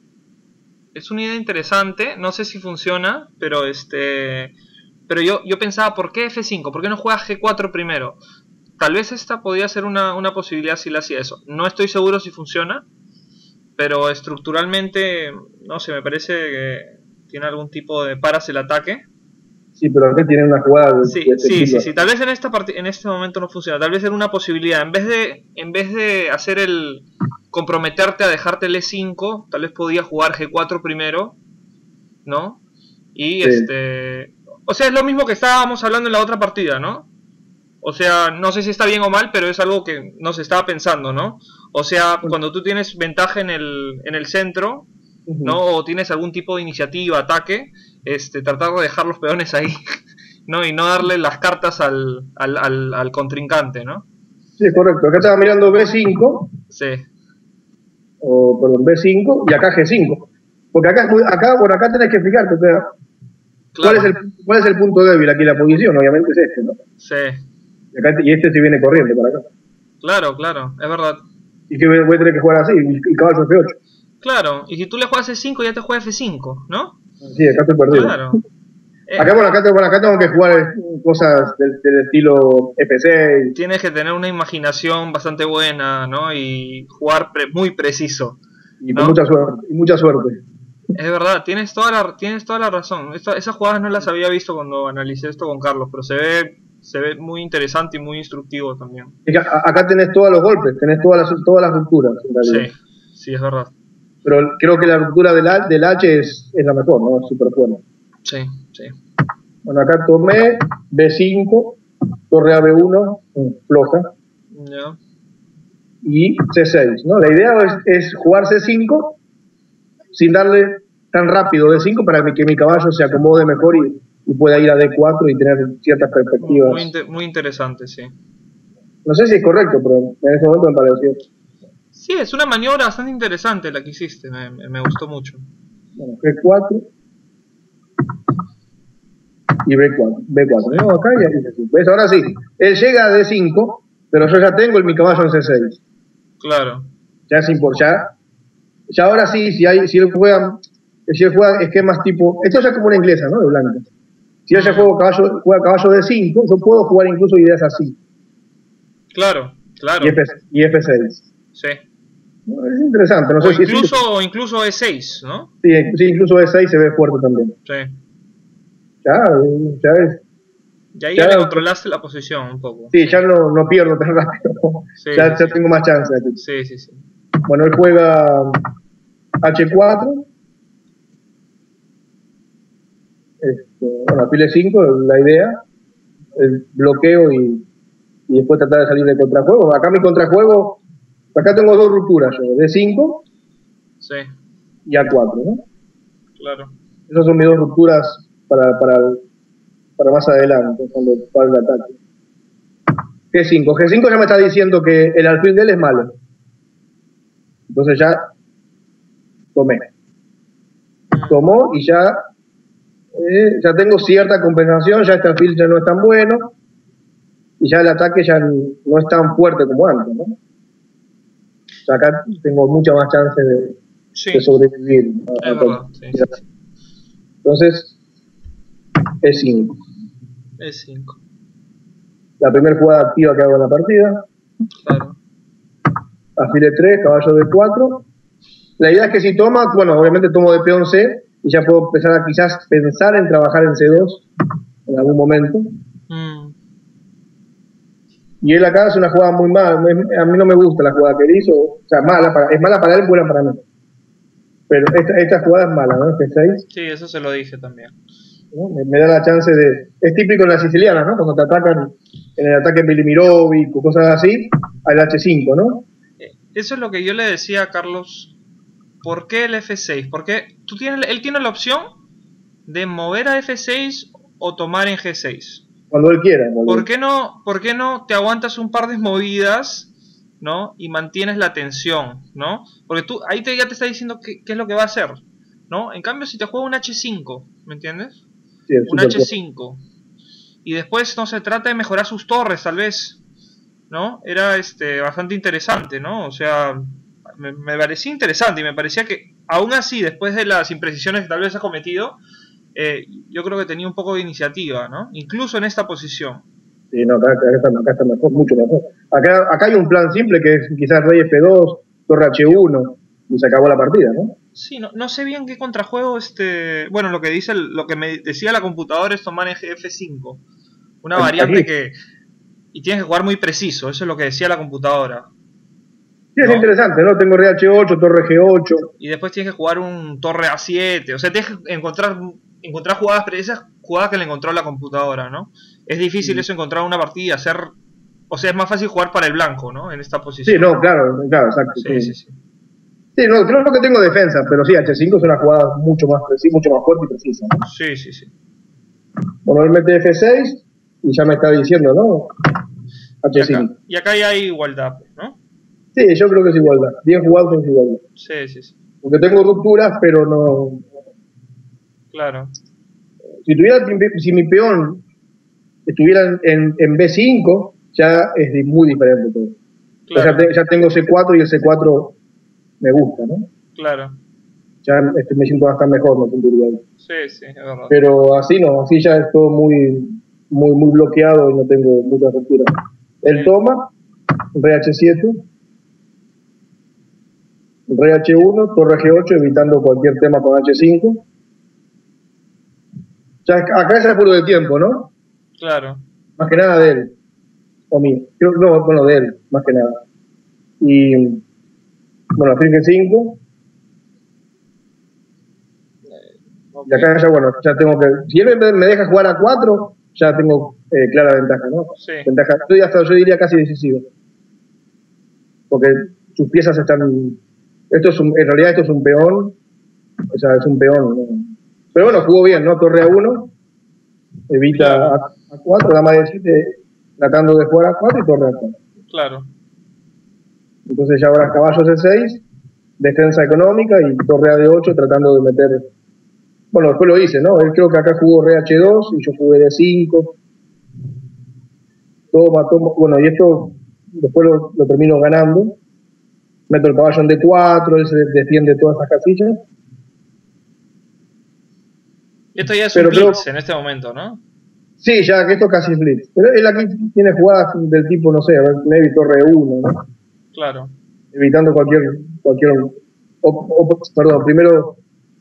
Es una idea interesante, no sé si funciona, pero este. Pero yo, yo pensaba, ¿por qué F cinco? ¿Por qué no juegas G cuatro primero? Tal vez esta podría ser una, una posibilidad si le hacía eso. No estoy seguro si funciona, pero estructuralmente, no sé, me parece que tiene algún tipo de paras el ataque. Sí, pero acá tiene una jugada de, sí, de este sí, tipo. sí, sí, tal vez en esta en este momento no funciona, tal vez era una posibilidad, en vez de en vez de hacer el comprometerte a dejarte el E cinco, tal vez podía jugar G cuatro primero, ¿no? Y sí. este, o sea, es lo mismo que estábamos hablando en la otra partida, ¿no? O sea, no sé si está bien o mal, pero es algo que nos estaba pensando, ¿no? O sea, cuando tú tienes ventaja en el, en el centro, uh-huh. ¿no? O tienes algún tipo de iniciativa, ataque, este, tratar de dejar los peones ahí, ¿no? Y no darle las cartas al, al, al, al contrincante, ¿no? Sí, correcto. Acá estaba mirando B cinco. Sí. O, perdón, B cinco y acá G cinco. Porque acá, acá, bueno, acá tenés que explicarte, o sea, claro. ¿cuál, es el, ¿cuál es el punto débil aquí? La posición, obviamente es este, ¿no? Sí. Y, acá, y este sí viene corriendo para acá. Claro, claro, es verdad. Y que voy a tener que jugar así, y, y caballo F ocho. Claro, y si tú le juegas E cinco, ya te juega F cinco, ¿no? Sí, acá estoy perdido. Claro. Acá, bueno, acá, bueno, acá tengo que jugar cosas del, del estilo F seis. Tienes que tener una imaginación bastante buena, ¿no? Y jugar pre muy preciso. Y con ¿no? mucha suerte. Y mucha suerte. Es verdad, tienes toda la, tienes toda la razón. Esta, esas jugadas no las había visto cuando analicé esto con Carlos, pero se ve, se ve muy interesante y muy instructivo también. Es que acá tenés todos los golpes, tenés todas las, todas las rupturas. En realidad. Sí, sí, es verdad. Pero creo que la ruptura del, del H es, es la mejor, ¿no? Es súper buena. Sí, sí. Bueno, acá tomé B cinco, torre a B uno, floja. Yeah. Y C seis, ¿no? La idea es, es jugar C cinco sin darle tan rápido D cinco para que mi caballo se acomode mejor y, y pueda ir a D cuatro y tener ciertas perspectivas. Muy, inter muy interesante, sí. No sé si es correcto, pero en ese momento me pareció. Sí, es una maniobra bastante interesante la que hiciste, me, me, me gustó mucho. Bueno, G cuatro y B cuatro. B cuatro, ¿no? Acá y aquí C cinco. ¿Ves? Ahora sí, él llega a D cinco, pero yo ya tengo el, mi caballo en C seis. Claro. Ya es importante. Ya, ya ahora sí, si, hay, si él juega, si él juega esquemas tipo. Esto ya es como una inglesa, ¿no? De blanca. Si yo ya juego caballo, juega caballo D cinco, yo puedo jugar incluso ideas así. Claro, claro. Y, F, y F seis. Sí. Es interesante, no o sé incluso, si. O incluso E seis, ¿no? Sí, sí, incluso E seis se ve fuerte también. Sí. Ya, ya es. Ya, ya, ya le controlaste la posición un poco. Sí, ya no, no pierdo tan rápido. Sí, ya, sí, ya sí. tengo más chance aquí. Sí, sí, sí. Bueno, él juega H cuatro. Este, bueno, alfil E cinco, la idea. El bloqueo y, y después tratar de salir de contrajuego. Acá mi contrajuego, acá tengo dos rupturas yo, D cinco sí. y A cuatro, ¿no? Claro. Esas son mis dos rupturas para, para, para más adelante, cuando para el ataque. G cinco. G cinco ya me está diciendo que el alfil de él es malo. Entonces ya tomé. Tomó y ya, eh, ya tengo cierta compensación, ya este alfil ya no es tan bueno y ya el ataque ya no es tan fuerte como antes, ¿no? O sea, acá tengo mucha más chance de, sí. de sobrevivir. Es verdad, sí, sí, sí. Entonces, E cinco. E cinco. la primera jugada activa que hago en la partida. Claro. Alfil de tres, caballo de cuatro. La idea es que si toma, bueno, obviamente tomo de peón C y ya puedo empezar a quizás pensar en trabajar en C dos en algún momento. Mm. Y él acá hace una jugada muy mala. A mí no me gusta la jugada que él hizo. O sea, mala para, es mala para él, buena para mí. Pero esta, esta jugada es mala, ¿no? F seis. Sí, eso se lo dije también. ¿No? Me, me da la chance de... Es típico en las sicilianas, ¿no? Cuando te atacan en el ataque Milimirovic o cosas así, al H cinco, ¿no? Eso es lo que yo le decía a Carlos. ¿Por qué el F seis? Porque tú tienes, él tiene la opción de mover a F seis o tomar en G seis. Cuando él quiera. ¿Por qué no, por qué no te aguantas un par de movidas, ¿no? Y mantienes la tensión, ¿no? Porque tú ahí te, ya te está diciendo qué, qué es lo que va a hacer, ¿no? En cambio, si te juega un H cinco, ¿me entiendes? Sí, un H cinco. Y después, no se trata de mejorar sus torres, tal vez, ¿no? Era este bastante interesante, ¿no? O sea, me, me parecía interesante y me parecía que, aún así, después de las imprecisiones que tal vez ha cometido, eh, yo creo que tenía un poco de iniciativa, ¿no? Incluso en esta posición. Sí, no, acá, acá, está, acá está mejor, mucho mejor. Acá, acá hay un plan simple que es quizás rey F dos, torre H uno, y se acabó la partida, ¿no? Sí, no, no sé bien qué contrajuego, este... Bueno, lo que dice, el, lo que me decía la computadora es tomar F cinco. Una aquí, variante aquí. que... Y tienes que jugar muy preciso, eso es lo que decía la computadora. Sí, es ¿no? interesante, ¿no? Tengo rey H ocho, torre G ocho. Y después tienes que jugar un torre A siete, o sea, tienes que encontrar, encontrar jugadas precisas, jugadas que le encontró la computadora, ¿no? Es difícil sí. eso, encontrar una partida y hacer... O sea, es más fácil jugar para el blanco, ¿no? En esta posición. Sí, no, claro, claro, exacto. Sí, sí, sí. sí. Sí, no, creo que tengo defensa, pero sí, H cinco es una jugada mucho más precisa, mucho más fuerte y precisa, ¿no? Sí, sí, sí. Bueno, él mete F seis y ya me está diciendo, ¿no? H cinco. Y acá, y acá ya hay igualdad, ¿no? Sí, yo creo que es igualdad. Bien jugado es igualdad. Sí, sí, sí. Porque tengo rupturas, pero no... Claro. Si tuviera, si mi peón estuviera en, en B cinco, ya es muy diferente todo. Claro. Ya, te, ya tengo C cuatro y el C cuatro me gusta, ¿no? Claro. Ya este, me siento hasta mejor, me sentiría ahí. Sí, sí, es verdad. Pero así no, así ya es todo muy, muy, muy bloqueado y no tengo mucha ruptura. Él sí. Toma, rey H siete, rey H uno, torre G ocho, evitando cualquier tema con H cinco. Ya acá es apuro de tiempo, ¿no? Claro. Más que nada de él. O mío. Creo, no, bueno, de él, más que nada. Y, bueno, alfil G cinco. Okay. Y acá ya, bueno, ya tengo que... Si él me deja jugar a cuatro, ya tengo eh, clara ventaja, ¿no? Sí. Ventaja, estoy hasta, yo diría casi decisivo. Porque sus piezas están... Esto es un, en realidad esto es un peón. O sea, es un peón, ¿no? Pero bueno, jugó bien, ¿no? Torre A uno, evita claro. A cuatro, dama de siete, tratando de jugar A cuatro y torre A cuatro. Claro. Entonces ya ahora caballo C seis, defensa económica y torre A de ocho tratando de meter... Bueno, después lo hice, ¿no? Él creo que acá jugó rey H dos y yo jugué D cinco. Toma, toma. Bueno, y esto después lo, lo termino ganando. Meto el caballo en D cuatro, él se defiende todas estas casillas. Esto ya es Pero un blitz creo, en este momento, ¿no? Sí, ya que esto casi es blitz. Pero él aquí tiene jugadas del tipo, no sé, a ver, maybe torre uno, ¿no? Claro. Evitando cualquier... cualquier o, o, perdón, primero...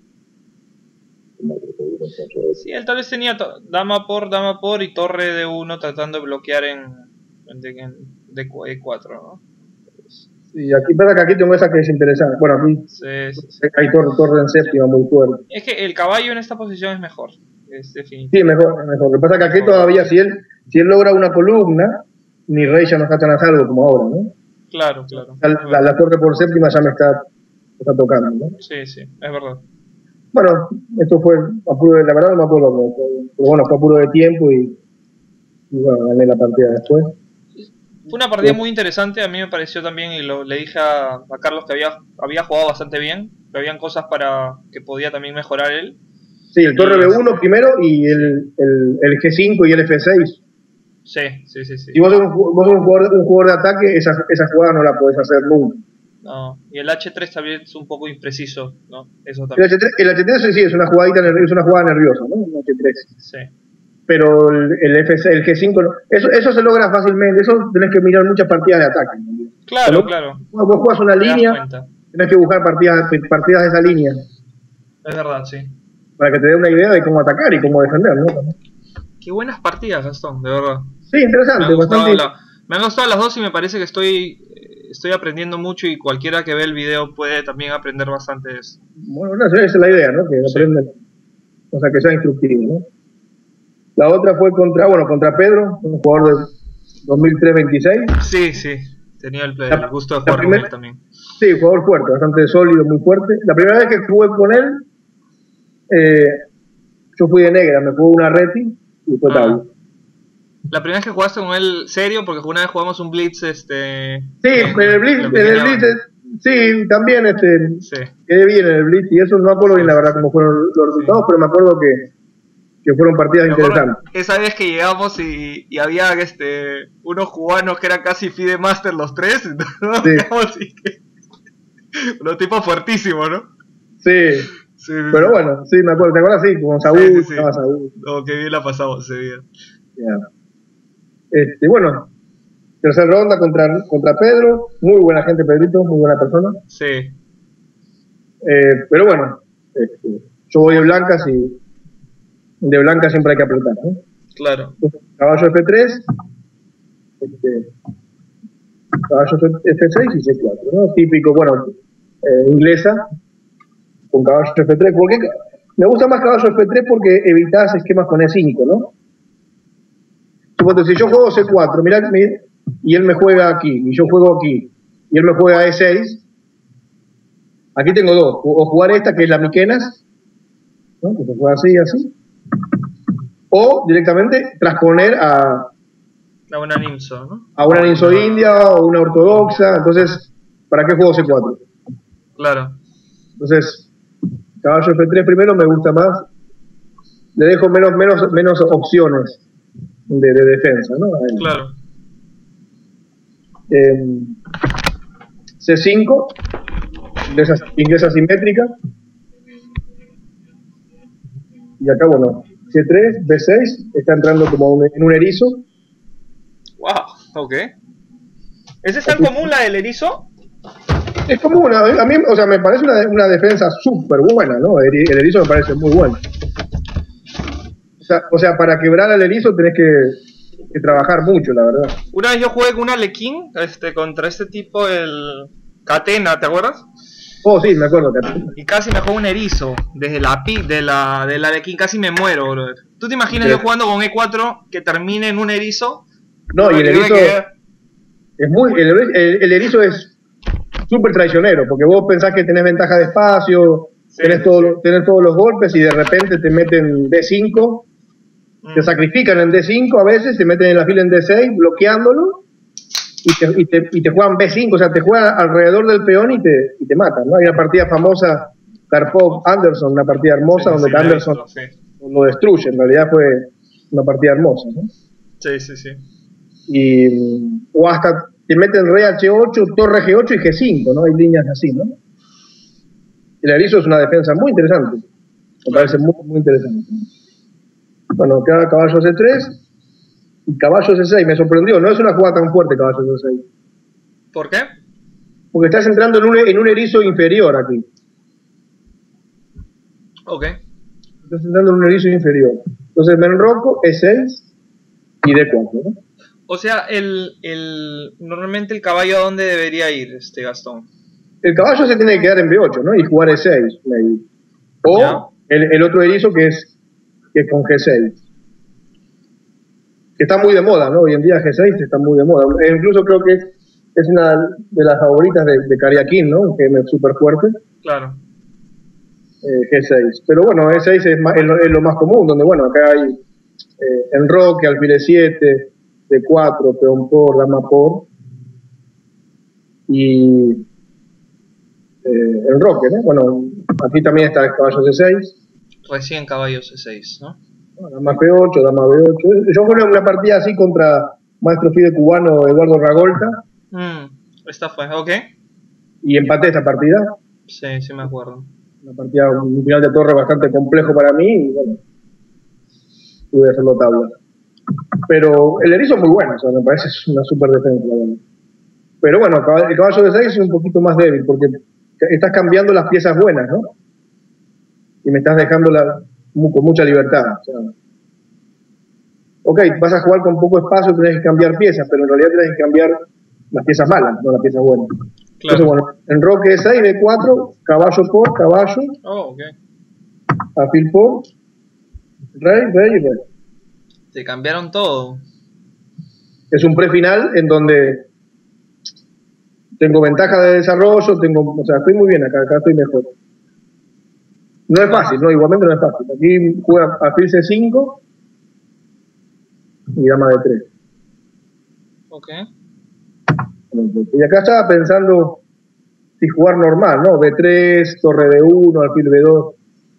Sí, él tal vez tenía dama por, dama por y torre de uno tratando de bloquear en, en, en D cuatro, ¿no? Sí, aquí pasa que aquí tengo esa que es interesante. Bueno, aquí sí, sí, sí. hay torre, torre en séptima muy fuerte. Es que el caballo en esta posición es mejor, es definitivo. Sí, mejor, es mejor. Lo que pasa es que aquí mejor. Todavía, si él, si él logra una columna, mi rey ya no está tan a salvo como ahora, ¿no? Claro, claro. La, la, la torre por séptima ya me está, me está tocando, ¿no? Sí, sí, es verdad. Bueno, esto fue apuro de, la verdad no me acuerdo, pero bueno, fue apuro de tiempo y, y bueno, gané la partida después. Fue una partida muy interesante, a mí me pareció también, y lo, le dije a, a Carlos que había, había jugado bastante bien, que habían cosas para que podía también mejorar él. Sí, el torre B uno primero y el, el, el G cinco y el F seis. Sí, sí, sí. sí. Si vos sos un, vos sos un, jugador, un jugador de ataque, esa, esa jugada no la podés hacer nunca. No, y el H tres también es un poco impreciso, ¿no? Eso también. El H tres, el H tres sí es una jugadita, es una jugada nerviosa, ¿no? El H tres. Sí. pero el, el, F seis, el G cinco, no. eso, eso se logra fácilmente, eso tenés que mirar muchas partidas de ataque. ¿No? Claro, Cuando claro. Vos juegas una línea, tenés que buscar partidas, partidas de esa línea. Es verdad, sí. Para que te dé una idea de cómo atacar y cómo defender, ¿no? Qué buenas partidas, Gastón, de verdad. Sí, interesante. Me han, bastante... la, me han gustado las dos y me parece que estoy estoy aprendiendo mucho y cualquiera que ve el video puede también aprender bastante de eso. Bueno, no, esa es la idea, ¿no? Que sí. Aprendan, o sea, que sea instructivo, ¿no? La otra fue contra, bueno, contra Pedro, un jugador de dos mil tres veintiséis. Sí, sí, tenía el, el gusto de jugar primera, con él también. Sí, jugador fuerte, bastante sólido, muy fuerte. La primera vez que jugué con él, eh, yo fui de negra, me jugué una reti y fue ah. tal. La primera vez que jugaste con él serio, porque una vez jugamos un Blitz, este... Sí, en el Blitz, en el Blitz, sí, también este, sí. quedé bien en el Blitz y eso no me acuerdo bien la verdad cómo fueron los resultados, sí. Pero me acuerdo que, que fueron partidas interesantes. Esa vez que llegamos y, y había este unos cubanos que eran casi FIDE Master los tres, ¿no? Sí. Y que, unos tipos fuertísimos, ¿no? Sí. Sí, pero bueno, sí, me acuerdo, ¿te acuerdas? Sí, como Saúl, sí, sí, sí. Estaba Saúl. No, qué bien la pasamos ese día. Yeah. Este, bueno, tercera ronda contra, contra Pedro, muy buena gente Pedrito, muy buena persona. Sí. Eh, pero bueno, este, yo voy de blancas y de blancas siempre hay que apretar, ¿no? Claro. Entonces, caballo F tres, este, caballo F seis y C cuatro, ¿no? Típico, bueno, eh, inglesa, con caballo F tres, porque me gusta más caballo F tres porque evitas esquemas con E cinco, ¿no? Supongo, si yo juego C cuatro, mirá, mirá, y él me juega aquí, y yo juego aquí, y él me juega E seis, aquí tengo dos, o jugar esta que es la Miquenas, ¿no? Que se juega así y así, o directamente transponer a a una Nimso, ¿no? A una Nimso india o una ortodoxa, entonces, ¿para qué juego C cuatro? Claro. Entonces, caballo F tres primero me gusta más, le dejo menos, menos, menos opciones de, de defensa, ¿no? Claro. Eh, C cinco, inglesa, inglesa simétrica, y acá, bueno, C tres, B seis, está entrando como un, en un erizo. Wow, ok. ¿Ese es tan común, la del erizo? Es común, a, a mí, o sea, me parece una, una defensa súper buena, ¿no? El, el erizo me parece muy bueno. O sea, o sea, para quebrar al erizo tenés que, que trabajar mucho, la verdad. Una vez yo jugué con un Alequín este, contra este tipo, el Catena, ¿te acuerdas? Oh, sí, me acuerdo, Catena. Y casi me juego un erizo, desde la pi de la del Alequín, casi me muero, brother. ¿Tú te imaginas sí. yo jugando con E cuatro que termine en un erizo? No, y el erizo es muy, el, el, el erizo es súper traicionero, porque vos pensás que tenés ventaja de espacio, sí, tenés, todo, sí. tenés todos los golpes y de repente te meten D cinco, mm. te sacrifican en D cinco a veces, te meten en la fila en D seis bloqueándolo y te, y te, y te juegan B cinco, o sea, te juegan alrededor del peón y te, y te matan, ¿no? Hay una partida famosa, Karpov-Anderson, una partida hermosa, sí, donde sí, Anderson sí. lo destruye, en realidad fue una partida hermosa, ¿no? Sí, sí, sí. Y, o hasta te meten rey H ocho, torre G ocho y G cinco, ¿no? Hay líneas así, ¿no? El erizo es una defensa muy interesante. Me claro. parece muy, muy interesante. Bueno, queda caballo C tres y caballo C seis. Me sorprendió, no es una jugada tan fuerte caballo C seis. ¿Por qué? Porque estás entrando en un, en un erizo inferior aquí. Ok. Estás entrando en un erizo inferior. Entonces me enroco, E seis y D cuatro, ¿no? O sea, el, el normalmente el caballo, ¿a dónde debería ir, este Gastón? El caballo se tiene que quedar en B ocho, ¿no? Y jugar E seis. Maybe. O el, el otro erizo que es, que es con G seis. Que está muy de moda, ¿no? Hoy en día G seis está muy de moda. E incluso creo que es, es una de las favoritas de, de Cariaquín, ¿no? Que es súper fuerte. Claro. Eh, G seis. Pero bueno, E seis es, más, es, lo, es lo más común, donde, bueno, acá hay eh, enroque, alfil siete, D cuatro, peón por, dama por y eh, enroque, ¿no? Bueno, aquí también está el caballo C seis. Recién caballo C seis, ¿no? Dama P ocho, dama B ocho. Yo jugué una partida así contra maestro FIDE cubano Eduardo Ragolta. Mm, esta fue, ok. Y empaté esta partida. Sí, sí me acuerdo. Una partida, un final de torre bastante complejo para mí. Y bueno, pude hacerlo tabla. Pero el erizo es muy bueno, o sea, me parece es una super defensa, la verdad. Pero bueno, el caballo de seis es un poquito más débil, porque estás cambiando las piezas buenas, ¿no? Y me estás dejando la, con mucha libertad. O sea, ok, vas a jugar con poco espacio, tenés que cambiar piezas, pero en realidad tenés que cambiar las piezas malas, no las piezas buenas. Claro. Entonces, bueno, enroque de seis, de cuatro, caballo por, caballo, oh, okay. Alfil por, rey, rey y rey. Se cambiaron todo. Es un pre-final en donde tengo ventaja de desarrollo, tengo, o sea, estoy muy bien acá, acá estoy mejor. No es fácil, no, igualmente no es fácil. Aquí juega alfil ce cinco y dama de tres. Ok. Y acá estaba pensando si jugar normal, ¿no? be tres, torre de uno, alfil be dos.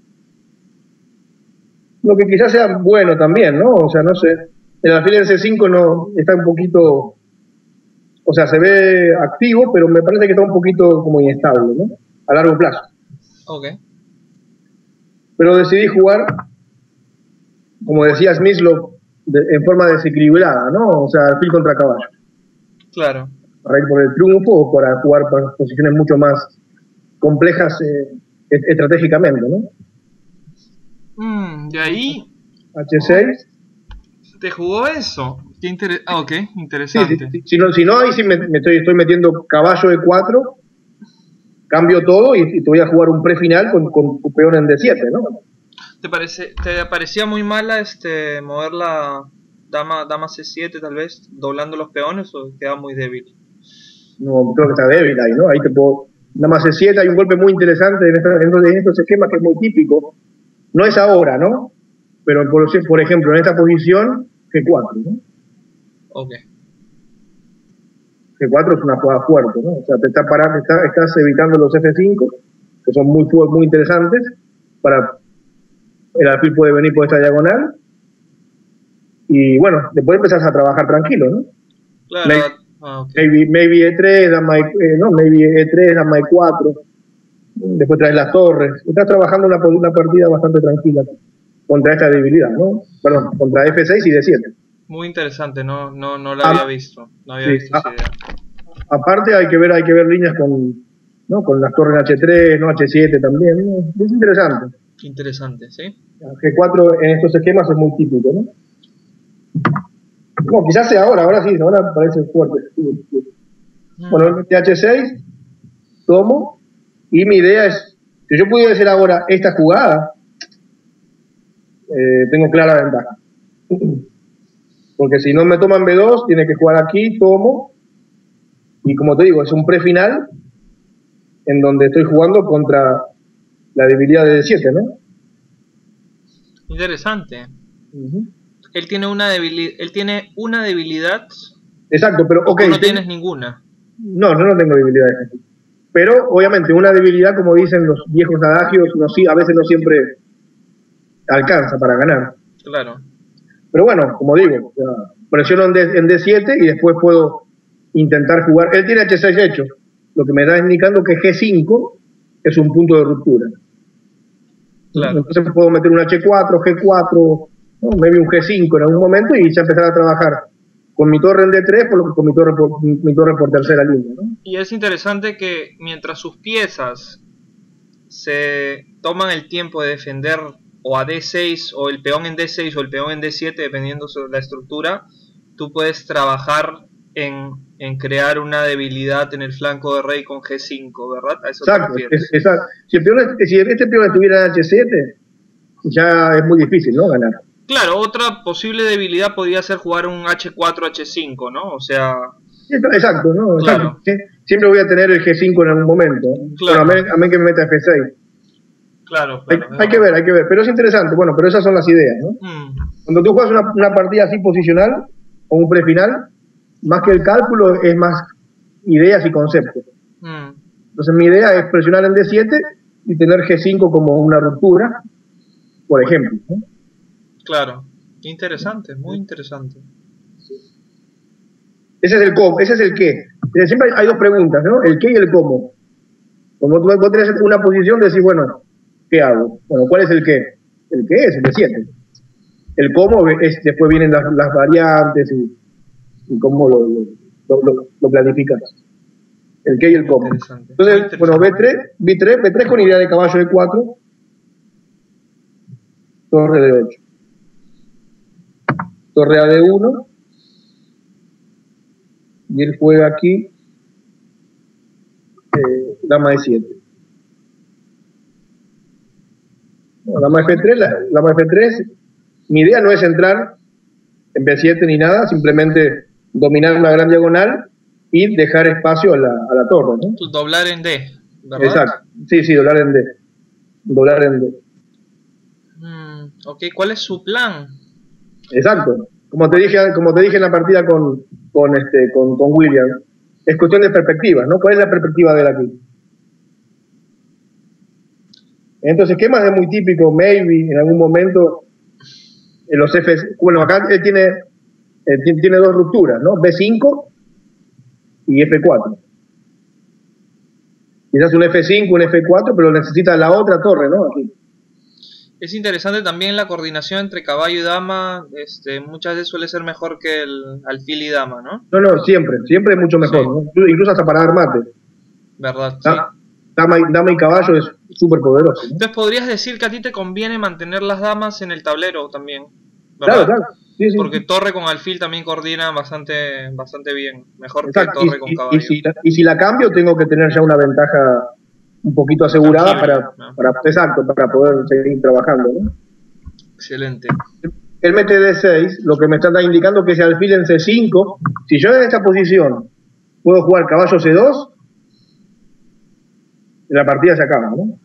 Lo que quizás sea bueno también, ¿no? O sea, no sé. El alfil en ce cinco no, está un poquito, o sea, se ve activo, pero me parece que está un poquito como inestable, ¿no? A largo plazo. Ok. Pero decidí jugar, como decía Smyslov, de, en forma desequilibrada, ¿no? O sea, alfil contra caballo. Claro. Para ir por el triunfo o para jugar para posiciones mucho más complejas eh, estratégicamente, ¿no? Mm, de ahí... hache seis. ¿Te jugó eso? Qué inter... Ah, ok, interesante. Sí, sí, sí. Si, no, si no, ahí sí me, me estoy, estoy metiendo caballo de cuatro, cambio todo y, y te voy a jugar un pre-final con, con tu peón en de siete, ¿no? ¿Te, parece, ¿Te parecía muy mala este mover la dama, dama ce siete tal vez, doblando los peones, o queda muy débil? No, creo que está débil ahí, ¿no? Ahí te puedo... Dama ce siete, hay un golpe muy interesante en, esta, en, estos, en estos esquemas que es muy típico. No es ahora, ¿no? Pero por, por ejemplo, en esta posición, ge cuatro, ¿no? Ok. ge cuatro es una jugada fuerte, ¿no? O sea, te está parando, está, estás evitando los efe cinco, que son muy, muy interesantes, para el alfil puede venir por esta diagonal, y bueno, después empezás a trabajar tranquilo, ¿no? Claro. Maybe, ah, okay. maybe, maybe e tres, dama, eh, no, maybe e tres, dama e cuatro, después traes las torres, estás trabajando una, una partida bastante tranquila contra esta debilidad, ¿no? Perdón, contra efe seis y de siete. Muy interesante, no, no, no la había visto, no había sí, visto esa idea. Aparte hay que ver, hay que ver líneas con, ¿no? Con las torres hache tres, ¿no? hache siete también, ¿no? Es interesante. Interesante, ¿sí? ge cuatro en estos esquemas es muy típico, ¿no? No, quizás sea ahora, ahora sí, ahora parece fuerte. Mm. Bueno, de hache seis, tomo, y mi idea es, si yo pudiera hacer ahora esta jugada, eh, tengo clara ventaja. Porque si no me toman be dos, tiene que jugar aquí, tomo, y como te digo, es un pre-final en donde estoy jugando contra la debilidad de de siete, ¿no? Interesante. Uh-huh. Él tiene una debilidad, él tiene una debilidad. Exacto, pero ok. Tú no tienes ninguna. No, yo no tengo debilidades. Pero obviamente una debilidad, como dicen los viejos adagios, no, a veces no siempre alcanza para ganar. Claro. Pero bueno, como digo, presiono en, D, en de siete y después puedo intentar jugar. Él tiene hache seis hecho, lo que me está indicando que ge cinco es un punto de ruptura. Claro. Entonces puedo meter un hache cuatro, ge cuatro, ¿no? Maybe un ge cinco en algún momento y ya empezar a trabajar con mi torre en de tres, por lo que con mi torre por, mi torre por tercera línea, ¿no? Y es interesante que mientras sus piezas se toman el tiempo de defender o a de seis, o el peón en de seis, o el peón en de siete, dependiendo de la estructura, tú puedes trabajar en, en crear una debilidad en el flanco de rey con ge cinco, ¿verdad? A eso exacto, te refieres. Es, exacto. Si, el peón, si este peón estuviera en hache siete, ya es muy difícil, ¿no? Ganar. Claro, otra posible debilidad podría ser jugar un hache cuatro, hache cinco, ¿no? O sea... Exacto, ¿no? Claro. Exacto. Siempre voy a tener el ge cinco en algún momento. Claro. Bueno, a mí, a mí que me meta ge seis. Claro, claro. Hay, hay que ver, hay que ver. Pero es interesante, bueno, pero esas son las ideas, ¿no? Mm. Cuando tú juegas una, una partida así posicional, o un prefinal, más que el cálculo, es más ideas y conceptos. Mm. Entonces mi idea es presionar en de siete y tener ge cinco como una ruptura, por ejemplo, ¿no? Claro, interesante, muy interesante. Ese es el cómo, ese es el qué. Siempre hay dos preguntas, ¿no? El qué y el cómo. Como tú, vos tenés una posición, decís, bueno, ¿qué hago? Bueno, ¿cuál es el qué? El qué es el de siete. el cómo es, después vienen las, las variantes y, y cómo lo, lo, lo, lo planificas. El qué y el cómo. Entonces, bueno, B tres, B tres, B tres con idea de caballo de cuatro, torre de ocho. Torre A de uno, y él juega aquí eh, dama de siete. Bueno, dama F tres, la, dama F tres, mi idea no es entrar en B siete ni nada, simplemente dominar una gran diagonal y dejar espacio a la, a la torre, ¿no? Doblar en D, ¿verdad? Exacto, sí, sí, doblar en D. Doblar en D. Mm, ok, ¿cuál es su plan? Exacto. Como te dije, como te dije en la partida con, con, este, con, con William, es cuestión de perspectivas, ¿no? ¿Cuál es la perspectiva de él aquí? Entonces, esquemas es muy típico, maybe, en algún momento, en los F, bueno, acá él tiene, él tiene, tiene dos rupturas, ¿no? B cinco y F cuatro. Quizás un F cinco, un F cuatro, pero necesita la otra torre, ¿no? Aquí. Es interesante también la coordinación entre caballo y dama, este, muchas veces suele ser mejor que el alfil y dama, ¿no? No, no, siempre, siempre es mucho mejor, sí. ¿No? Incluso hasta para dar mate. ¿Verdad? Da, sí. Dama, dama y caballo es súper poderoso, ¿no? Entonces podrías decir que a ti te conviene mantener las damas en el tablero también, ¿verdad? Claro, claro. Sí, sí. Porque torre con alfil también coordina bastante, bastante bien, mejor Exacto. que torre y, con y, caballo. Y si, y si la cambio, tengo que tener ya una ventaja un poquito asegurada para, ¿no? para, exacto, para poder seguir trabajando, ¿no? Excelente. Él mete D seis, lo que me está indicando que si alfil en C cinco, si yo en esta posición puedo jugar caballo C dos, la partida se acaba, ¿no?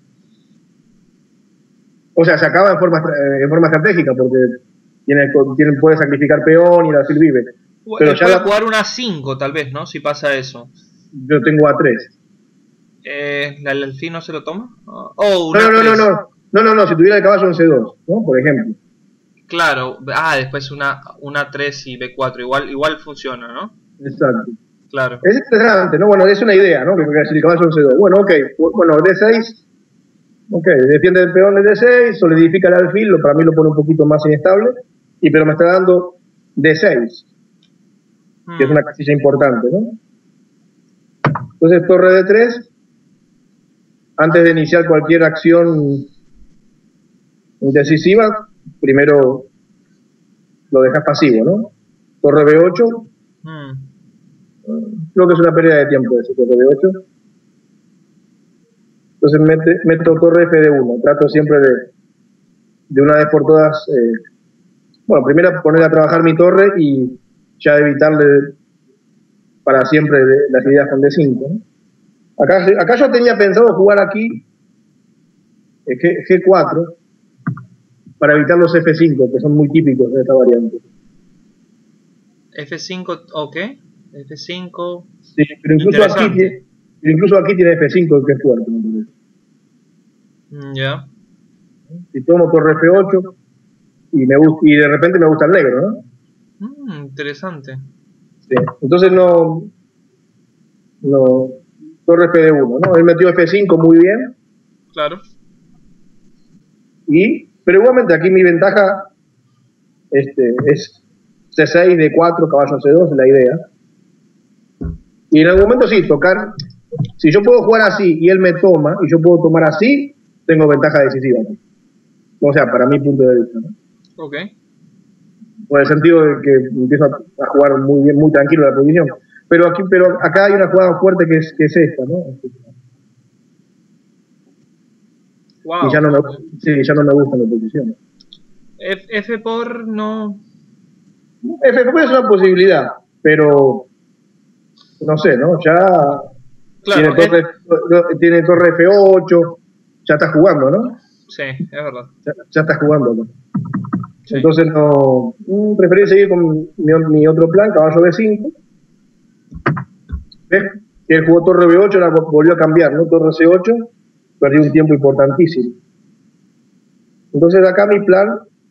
O sea, se acaba en forma, en forma estratégica, porque tiene, tiene, puede sacrificar peón y el alfil vive. Pero ya puede la, jugar una cinco, tal vez, ¿no? Si pasa eso. Yo tengo A tres. Eh, ¿El alfil no se lo toma? Oh, una no, no, no, no, no, no, no, si tuviera el caballo en C dos, ¿no? Por ejemplo. Claro, ah, después una, una tres y B cuatro, igual, igual funciona, ¿no? Exacto. Claro. Es interesante, ¿no? Bueno, es una idea, ¿no? Que si el caballo en C dos. Bueno, ok, bueno, D seis, ok, defiende el peón de D seis, solidifica el alfil, lo, para mí lo pone un poquito más inestable, y pero me está dando D seis, hmm. que es una casilla importante, ¿no? Entonces, torre D tres, antes de iniciar cualquier acción decisiva, primero lo dejas pasivo, ¿no? Torre B ocho, hmm. creo que es una pérdida de tiempo ese torre B ocho. Entonces mete, meto torre F D uno, trato siempre de, de una vez por todas, eh, bueno, primero poner a trabajar mi torre y ya evitarle para siempre de, las ideas con D cinco, ¿no? Acá, acá yo tenía pensado jugar aquí eh, G, G cuatro para evitar los F cinco, que son muy típicos de esta variante. F cinco, ok, F cinco. Sí, pero incluso aquí, tiene, incluso aquí tiene F cinco, que es fuerte. Ya. Yeah. Si tomo torre F ocho y, me gusta, y de repente me gusta el negro, ¿no? Mm, interesante. Sí. Entonces no, no, torre F D uno, ¿no? Él metió F cinco muy bien. Claro. Y, pero igualmente aquí mi ventaja este, es C seis, D cuatro, caballo C dos, es la idea. Y en algún momento sí, tocar, si yo puedo jugar así y él me toma, y yo puedo tomar así, tengo ventaja decisiva. O sea, para mi punto de vista, ¿no? Ok. Por el sentido de que empiezo a jugar muy bien, muy tranquilo la posición. Pero aquí, pero acá hay una jugada fuerte que es, que es esta, ¿no? Wow. Y ya no me, sí, ya no me gusta la posición. F, F por no... F por es una posibilidad, pero no sé, ¿no? Ya claro, tiene, torre, F... tiene torre F ocho, ya está jugando, ¿no? Sí, es verdad. Ya, ya está jugando, ¿no? Sí. Entonces no, preferí seguir con mi, mi otro plan, caballo B cinco. ¿Ves? Que él jugó torre B ocho, la volvió a cambiar, ¿no? Torre C ocho, perdí un tiempo importantísimo. Entonces acá mi plan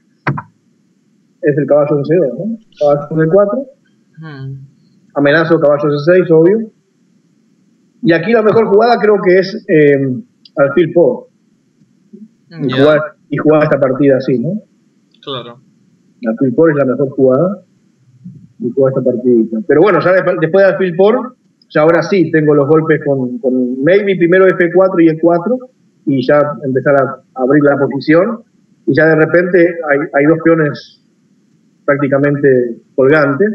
es el caballo en C dos, ¿no? Caballo C cuatro, hmm. amenazo caballo C seis, obvio. Y aquí la mejor jugada creo que es eh, alfil por. Y, yeah. jugar, y jugar esta partida así, ¿no? Claro. alfil por es la mejor jugada y juega esta partidita. Pero bueno, ya después, después de alfil por, ya ahora sí tengo los golpes con, con maybe primero efe cuatro y e cuatro y ya empezar a, a abrir la posición y ya de repente hay, hay dos peones prácticamente colgantes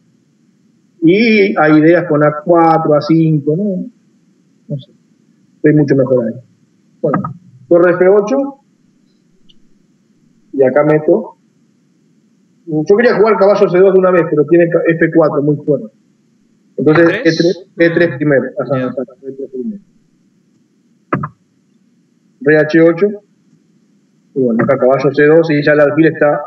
y hay ideas con a cuatro, a cinco, ¿no? No sé, estoy mucho mejor ahí. Bueno, torre efe ocho y acá meto. Yo quería jugar caballo ce dos de una vez, pero tiene efe cuatro muy fuerte. Entonces, e tres, e tres primero. Ajá, yeah. e tres primero. Rey hache ocho. Y bueno, acá caballo ce dos y ya el alfil está.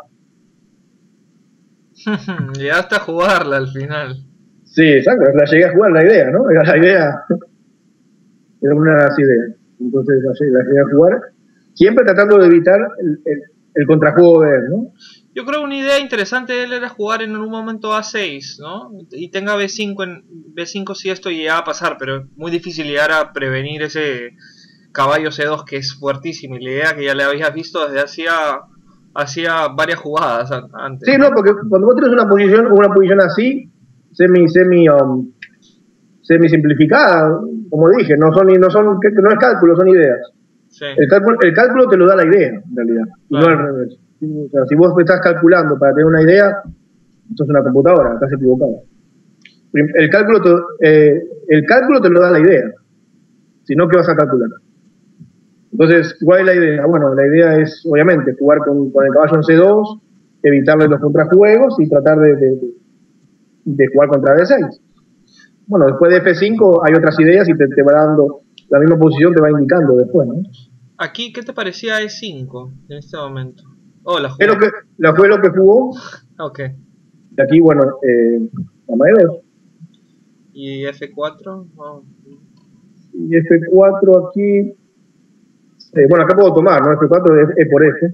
Llegaste a jugarla al final. Sí, exacto, la llegué a jugar la idea, ¿no? Era la idea. Era una de las ideas. Entonces la llegué, la llegué a jugar. Siempre tratando de evitar el, el, el contrajuego de él, ¿no? Yo creo que una idea interesante de él era jugar en un momento a seis, ¿no? Y tenga be cinco, en be cinco si esto llegaba a pasar, pero es muy difícil llegar a prevenir ese caballo ce dos que es fuertísimo. Y la idea que ya le habías visto desde hacía, hacía varias jugadas antes. Sí, no, porque cuando vos tienes una posición, una posición así, semi, semi, um, semi simplificada, como dije, no son, no son, no es cálculo, son ideas. Sí. El, cálculo, el cálculo te lo da la idea, en realidad, y claro. No al revés. O sea, si vos estás calculando para tener una idea, esto es una computadora, estás equivocado. El cálculo, te, eh, el cálculo te lo da la idea, si no, ¿qué vas a calcular? Entonces, ¿cuál es la idea? Bueno, la idea es, obviamente, jugar con, con el caballo en ce dos, evitarle los contrajuegos y tratar de, de, de jugar contra be seis. Bueno, después de efe cinco hay otras ideas y te, te va dando, la misma posición te va indicando después, ¿no? Aquí, ¿qué te parecía e cinco en este momento? Oh, la jugué. Es lo que, la fue lo que jugó. Ok. Y aquí, bueno, eh, dama e dos. ¿Y efe cuatro? Oh. Y efe cuatro aquí. Eh, bueno, acá puedo tomar, ¿no? efe cuatro es E por F.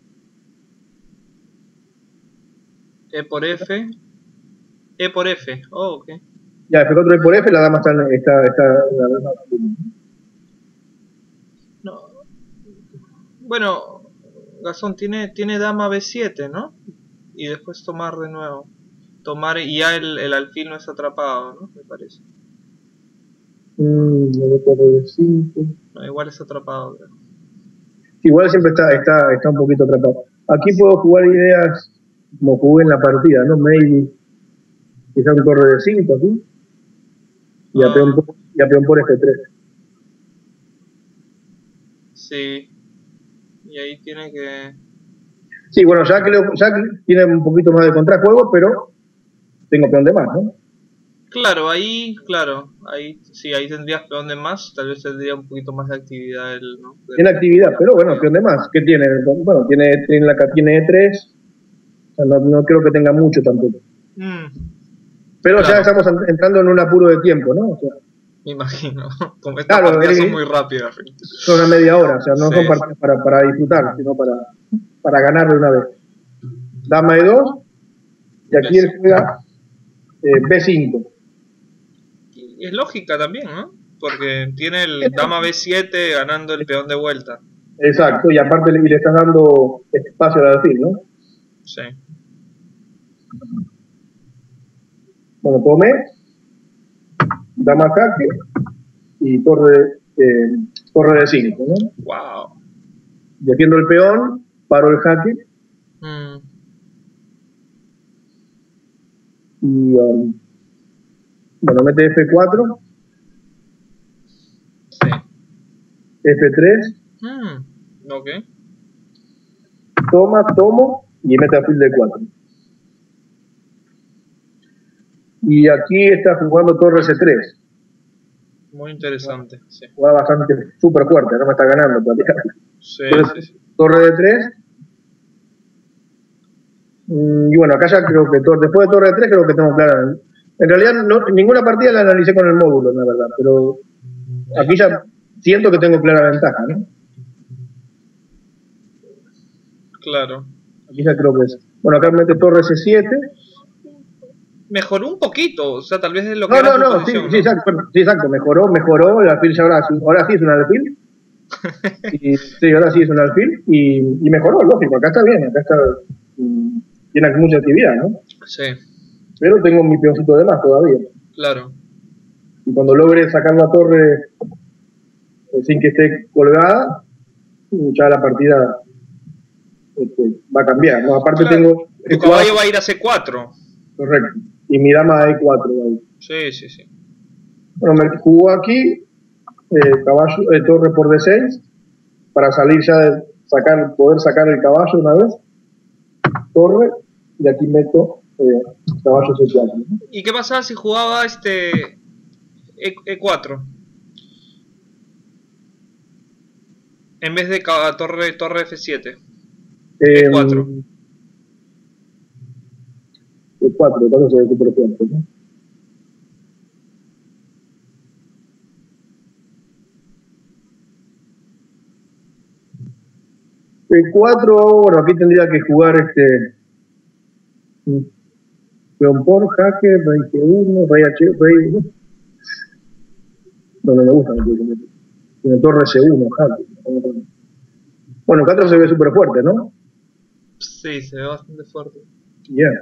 E por F. E por F. Oh, ok. Ya, efe cuatro E por F, la dama está. está, está la dama. No. Bueno. Gastón, tiene, tiene dama be siete, ¿no? Y después tomar de nuevo. Tomar y ya el, el alfil no está atrapado, ¿no? Me parece. Mm, no, igual está atrapado, creo. Igual siempre está, está, está un poquito atrapado. Aquí puedo jugar ideas como jugué en la partida, ¿no? Maybe. Quizá un torre de cinco, ¿sí? Y, ah. a peón, y a peón por efe tres. Sí. Y ahí tiene que... Sí, bueno, ya que, ya que tiene un poquito más de contrajuego, pero tengo peón de más, ¿no? Claro, ahí, claro, ahí sí, ahí tendrías peón de más, tal vez tendría un poquito más de actividad él, ¿no? Tiene actividad, pero bueno, peón de más, ¿qué tiene? Bueno, tiene, tiene la tiene e tres, o sea, no, no creo que tenga mucho tampoco. Mm, pero claro. Ya estamos entrando en un apuro de tiempo, ¿no? O sea, me imagino, como estas claro, partidas son muy rápidas. Son a media hora, o sea, no sí, son partidas para, para disfrutar, sino para, para ganar de una vez. Dama e dos, y aquí él juega eh, be cinco. Es lógica también, ¿no? Porque tiene el dama be siete ganando el peón de vuelta. Exacto, y aparte le, le estás dando espacio al alfil, ¿no? Sí. Bueno, tomé, dama jaque y torre, eh, torre de cinco, ¿no? Wow. Defiendo el peón, paro el jaque. Mm. Y um, bueno, mete efe cuatro. Sí. efe tres. Mm. Ok. Toma, tomo y mete alfil de cuatro. Y aquí está jugando torre ce tres. Muy interesante, sí. Juega bastante, súper fuerte, no me está ganando prácticamente. Sí, Entonces, sí, sí. Torre de tres. Y bueno, acá ya creo que después de torre de tres creo que tengo clara. En realidad no, ninguna partida la analicé con el módulo, la verdad, pero aquí ya siento que tengo clara ventaja, ¿no? Claro. Aquí ya creo que es. Bueno, acá mete torre ce siete. Mejoró un poquito, o sea, tal vez es lo que no, era no, no, posición, sí, ¿no? Sí, exacto, sí, exacto, mejoró, mejoró, el alfil ya ahora, ahora sí es un alfil. Y, sí, ahora sí es un alfil y, y mejoró, lógico, acá está bien, acá está, tiene mucha actividad, ¿no? Sí. Pero tengo mi peoncito de más todavía. Claro. Y cuando logre sacar la torre eh, sin que esté colgada, ya la partida este, va a cambiar, ¿no? Aparte Claro. tengo... Tu caballo va a ir a C cuatro. Correcto. Y mi dama a E cuatro. ¿Vale? Sí, sí, sí. Bueno, me jugó aquí eh, caballo, eh, torre por D seis para salir ya de sacar, poder sacar el caballo una vez. Torre, y aquí meto eh, caballo C cuatro. ¿Y qué pasaba si jugaba este E, E4? En vez de torre, torre F siete. Eh, E cuatro. E cuatro, E cuatro se ve súper fuerte, ¿no? E cuatro, bueno, aquí tendría que jugar este peón por, jaque, rey G uno, rey H, rey... No, no me gusta, no tiene torre C uno, jaque. Bueno, cuatro se ve súper fuerte, ¿no? Sí, se ve bastante fuerte. Ya. Yeah.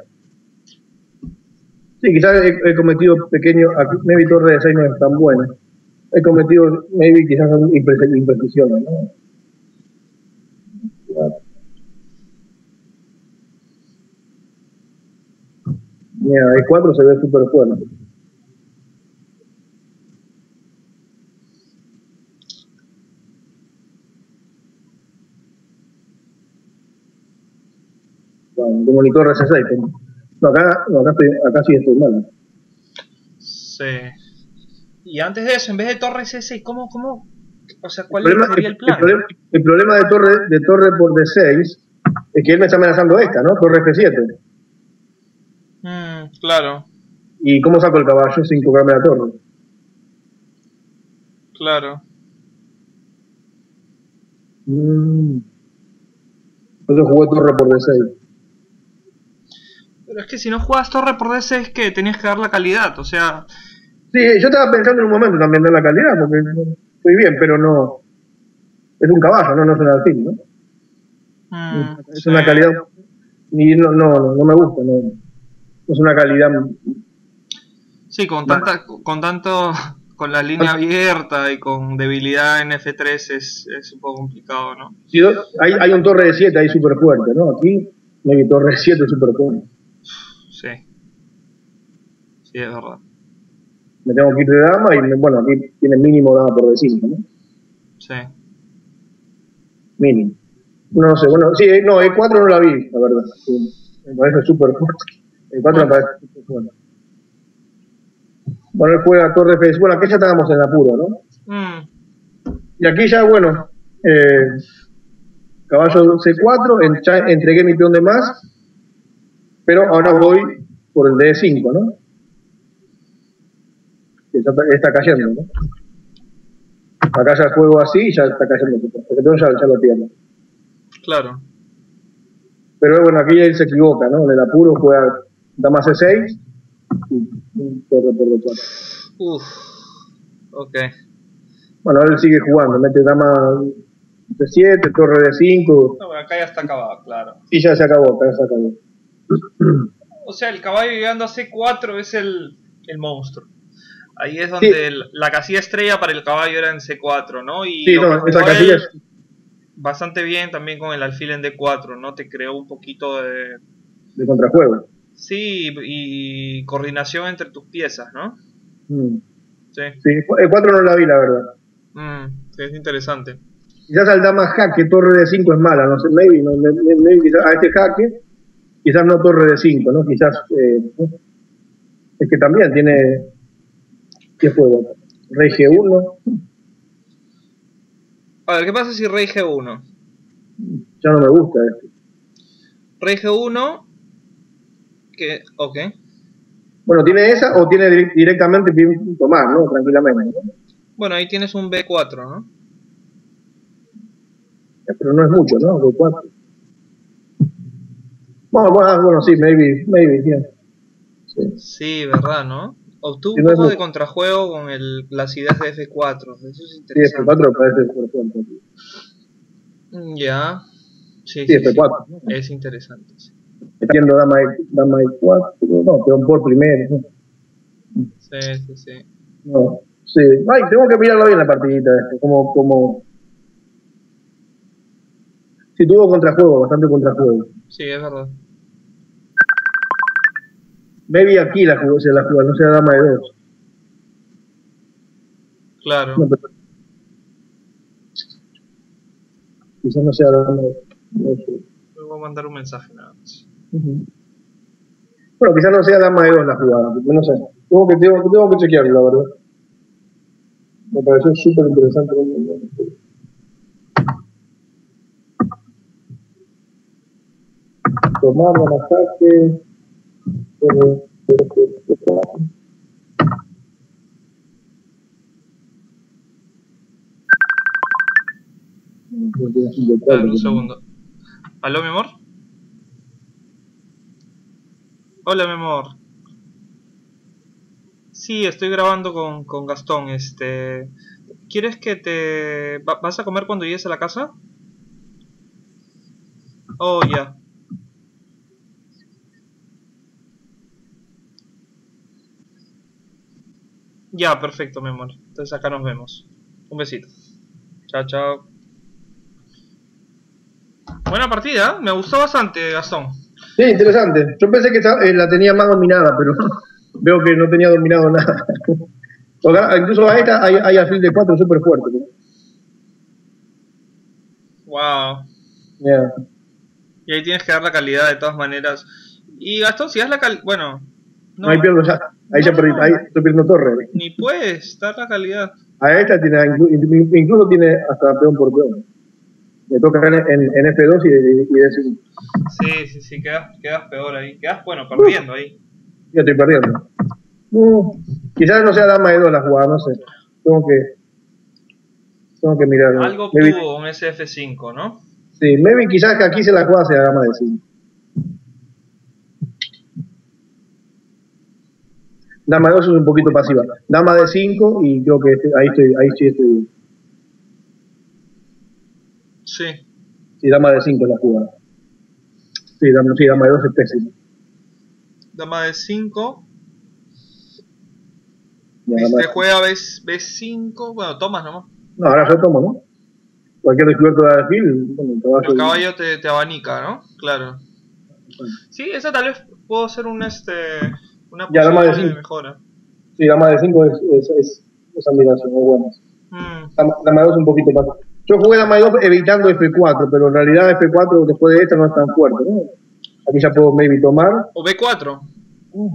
Sí, quizás he, he cometido pequeños, aquí maybe torre de seis no es tan buena. He cometido, maybe quizás imprecisiones, ¿no? Mira, E cuatro se ve súper fuerte. Bueno, de monitor C seis. No, acá, no, acá, estoy, acá sí estoy mal. Sí. Y antes de eso, en vez de torre C seis, ¿cómo, cómo? O sea, ¿cuál el problema, sería el plan? El problema, el problema de, torre, de torre por D seis es que él me está amenazando esta, ¿no? Torre F siete. Mm, claro. ¿Y cómo saco el caballo sin cobrarme la torre? Claro. Mm. Entonces jugué torre por D seis. Pero es que si no juegas torre por D seis, que tenías que dar la calidad, o sea... Sí, yo estaba pensando en un momento también dar la calidad, porque estoy bien, pero no... Es un caballo, no, no es un alfil, ¿no? Mm, es sí. una calidad... Y no, no, no me gusta, no, no es una calidad... Sí, con tanta, con tanto... Con la línea abierta y con debilidad en F tres es, es un poco complicado, ¿no? Sí, hay, hay un torre de siete ahí súper fuerte, ¿no? Aquí no hay torre de siete súper fuerte. Sí. Sí, es verdad. Me tengo que ir de dama y, me, bueno, aquí tiene mínimo dama por D cinco, ¿no? Sí. Mínimo. No sé, bueno, sí, no, E cuatro no la vi, la verdad. Sí, me parece súper fuerte. E cuatro bueno. Me parece súper fuerte. Bueno, él juega torre F seis. Bueno, aquí ya estábamos en apuro, ¿no? Mm. Y aquí ya, bueno, eh, caballo C cuatro, en, ya entregué mi peón de más, pero ahora voy por el D cinco, ¿no? Está, está cayendo, ¿no? Acá ya juego así y ya está cayendo. Ese peón ya, ya lo pierdo. Claro. Pero bueno, aquí él se equivoca, ¿no? En el apuro juega dama C seis y torre por D cuatro. Uff, ok. Bueno, él sigue jugando, mete dama C siete, torre D cinco. No, bueno, acá ya está acabado, claro. Sí, ya se acabó, acá ya se acabó. O sea, el caballo llegando a C cuatro es el, el monstruo. Ahí es donde sí. el, la casilla estrella para el caballo era en C cuatro, ¿no? Y sí, no, esa casilla es... bastante bien también con el alfil en D cuatro, ¿no? Te creó un poquito de... de contrajuego. Sí, y coordinación entre tus piezas, ¿no? Mm. Sí. Sí, el cuatro no la vi, la verdad. Mm, sí, es interesante. Quizás al dama jaque, torre de cinco es mala, no sé, maybe, no, maybe quizás a este jaque, quizás no torre de cinco, ¿no? Quizás, eh, es que también tiene, ¿qué juego? Rey G uno. A ver, ¿qué pasa si rey G uno? Ya no me gusta este. Rey G uno, que, ok. Bueno, ¿tiene esa o tiene directamente tomar, ¿no? Tranquilamente, ¿no? Bueno, ahí tienes un B cuatro, ¿no? Pero no es mucho, ¿no? B cuatro. Bueno, bueno, bueno, sí, maybe, maybe, yeah. Sí. Sí, verdad, ¿no? Obtuvo sí, un no poco es de contrajuego con el, la acidez de F cuatro. Eso es interesante. Sí, F cuatro parece súper fuerte. Ya. Sí, sí, sí, F cuatro. Sí. Es interesante. Sí. Metiendo dama de, dama de cuatro, no, peón por primero. ¿No? Sí, sí, sí. No, sí. Ay, tengo que mirarlo bien la partidita, esto, como, como... Sí, tuvo contrajuego, bastante contrajuego. Sí, es verdad. Maybe aquí la jugó, se la jugó, no sea dama de dos. Claro. No, pero... Quizás no sea dama de dos. No sé. Le voy a mandar un mensaje nada más. Uh-huh. Bueno, quizás no sea dama de dos la jugada, no sé. Tengo que, tengo, tengo que chequearlo, la verdad. Me pareció súper interesante. Tomar, masaje. Pero, pero, pero, pero, A ver, un segundo. ¿Aló, mi amor? Hola, mi amor. Sí, estoy grabando con, con Gastón. Este, ¿quieres que te... ¿Va- ¿Vas a comer cuando llegues a la casa? Oh, ya. Ya, perfecto, mi amor. Entonces acá nos vemos. Un besito. Chao, chao. Buena partida, ¿eh? Me gustó bastante, Gastón. sí, interesante. Yo pensé que esta, eh, la tenía más dominada, pero veo que no tenía dominado nada. Incluso a esta hay, hay alfil de cuatro súper fuerte. ¿No? Wow. Yeah. Y ahí tienes que dar la calidad de todas maneras. Y Gastón, si das la calidad... Bueno... No, ahí pierdo ya. Ahí no, ya perdí. no. Ahí estoy perdiendo torre. Ni puedes dar la calidad. A esta tiene, incluso tiene hasta peón por peón. Me toca en, en, en F dos y, y, y D cinco. Sí, sí, sí, quedas, quedas peor ahí. Quedas, bueno, perdiendo ahí. Ya estoy perdiendo. No, quizás no sea dama de dos la jugada, no sé. Tengo que, tengo que mirar. Algo maybe, obtuvo un S F cinco, ¿no? sí, maybe quizás que aquí se la jugada sea dama de cinco. Dama de dos es un poquito pasiva. Dama de cinco y creo que este, ahí estoy, ahí sí estoy bien. Sí. Sí, dama de cinco es la jugada. Sí, dama, sí, dama de dos es pésimo. Dama de cinco. Ya, Este juega B cinco. Bueno, tomas nomás. No, ahora yo tomo, ¿no? Cualquier descubierto de alfil, bueno, el caballo, el caballo te, te abanica, ¿no? Claro. Sí, esa tal vez puedo hacer un este una ya, dama de, posible mejora. Sí, dama de cinco es, es, es, es admiración, es buena. Mm. Dama, dama de dos un poquito más. Yo jugué dama de dos evitando F cuatro, pero en realidad F cuatro después de esta no es tan fuerte, ¿no? Aquí ya puedo maybe tomar. O B cuatro. Uh.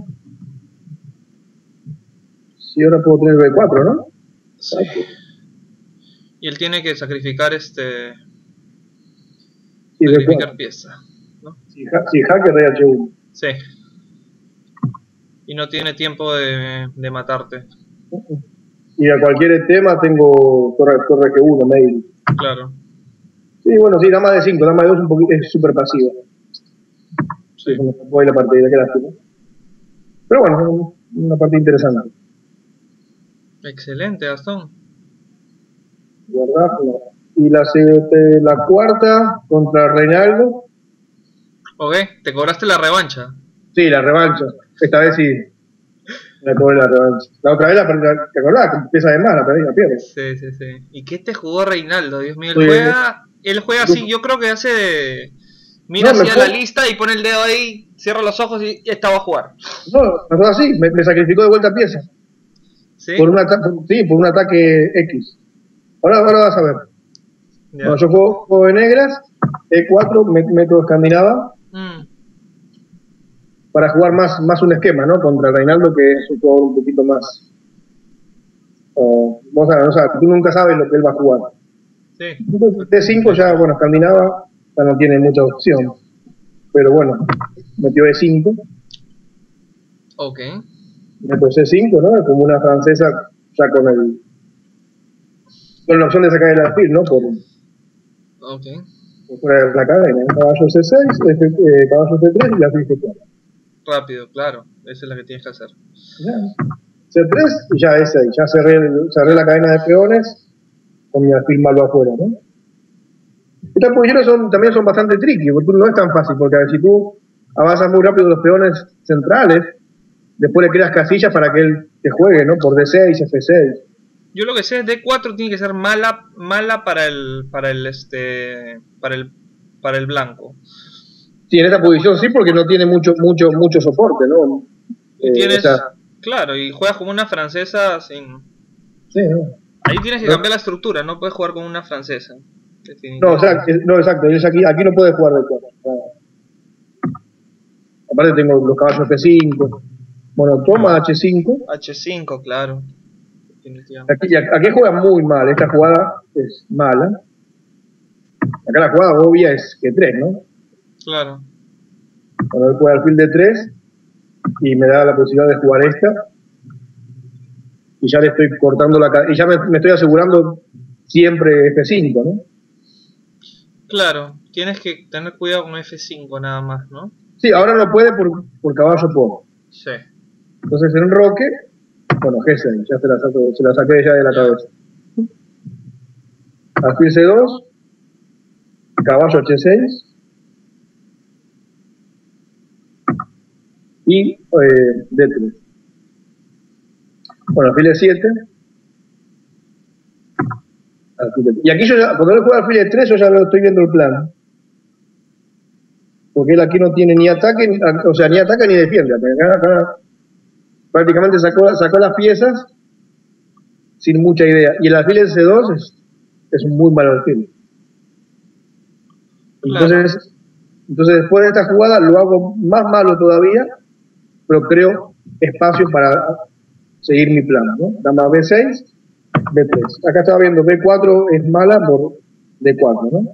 Sí, ahora puedo tener B cuatro, ¿no? Sí. Y él tiene que sacrificar este... Sí, sacrificar pieza, ¿no? Sí, ja, sí, jaque rey H uno. Sí. Y no tiene tiempo de, de matarte. Uh-uh. Y a cualquier tema tengo torre, torre G uno, maybe. Claro. Sí, bueno, sí, dama de cinco, dama de dos un poquito, es súper pasiva. Sí. Eso me escapó ahí la partida, qué lástima. Pero bueno, una partida interesante. Excelente, Gastón. ¿Verdad? No. Y la, la cuarta contra Reinaldo. Ok, ¿te cobraste la revancha? Sí, la revancha. Esta vez sí. Me cobré la revancha. La otra vez la perdí, ¿te acordás? Que empieza de más, la perdí, la pierde. Sí, sí, sí. ¿Y qué te jugó Reinaldo? Dios mío, él sí, juega, él juega así, yo creo que hace de... Mira no, hacia la lista y pone el dedo ahí, cierra los ojos y esta va a jugar. No, no fue así, me, me sacrificó de vuelta pieza. ¿Sí? Por un ataque, sí, por un ataque X. Ahora, ahora vas a ver. Yeah. Bueno, yo juego, juego de negras, E cuatro, método escandinava. Mm. Para jugar más, más un esquema, ¿no? Contra Reinaldo, que es un jugador un poquito más... Uh, vamos a ver, o sea, tú nunca sabes lo que él va a jugar. Sí. Entonces, D cinco ya, bueno, escandinava ya no tiene mucha opción. Pero bueno, metió E cinco. Ok. Metió C cinco, ¿no? Como una francesa ya con el... con la opción de sacar el alfil, ¿no? Por, ok. Por fuera de la cadena. Caballo C seis, F, eh, caballo C tres y alfil C cuatro. Rápido, claro. Esa es la que tienes que hacer. Ya. C tres y ya E seis. Ya cerré, cerré la cadena de peones con mi alfil malo afuera, ¿no? Estas posiciones son, también son bastante tricky, porque no es tan fácil, porque a ver, si tú avanzas muy rápido los peones centrales, después le creas casillas para que él te juegue, ¿no? Por D seis, F seis. Yo lo que sé es D cuatro tiene que ser mala mala para el para el este para el para el blanco. Sí, en esta posición sí, porque no tiene mucho mucho mucho soporte, ¿no? Y tienes, eh, o sea, claro, y juegas como una francesa sin... Sí, ¿no? Ahí tienes que cambiar la estructura, no puedes jugar como una francesa. No, o sea, no, exacto, aquí, aquí no puedes jugar de cuatro. Aparte tengo los caballos F cinco. Bueno, toma H cinco. H cinco, claro. Aquí, aquí juega muy mal, esta jugada es mala. Acá la jugada obvia es G tres, ¿no? Claro. Bueno, él juega alfil D tres y me da la posibilidad de jugar esta. Y ya le estoy cortando la cadena. Y ya me, me estoy asegurando siempre F cinco, ¿no? Claro, tienes que tener cuidado con F cinco nada más, ¿no? Sí, ahora no puede por, por caballo poco. Sí. Entonces en roque, bueno, G seis, ya se la, saco, se la saqué ya de la cabeza. Alfil C dos, caballo H seis y eh, D tres. Bueno, alfil E siete. Alfil y aquí yo ya, cuando él juega alfil E tres, yo ya lo estoy viendo el plan. Porque él aquí no tiene ni ataque, ni, o sea, ni ataca ni defiende. Acá, acá prácticamente sacó, sacó las piezas sin mucha idea. Y el alfil C dos es, es un muy mal alfil. Entonces, claro. entonces, después de esta jugada lo hago más malo todavía, pero creo espacio para seguir mi plan, ¿no? Dama B seis, B tres. Acá estaba viendo B cuatro es mala por D cuatro, ¿no?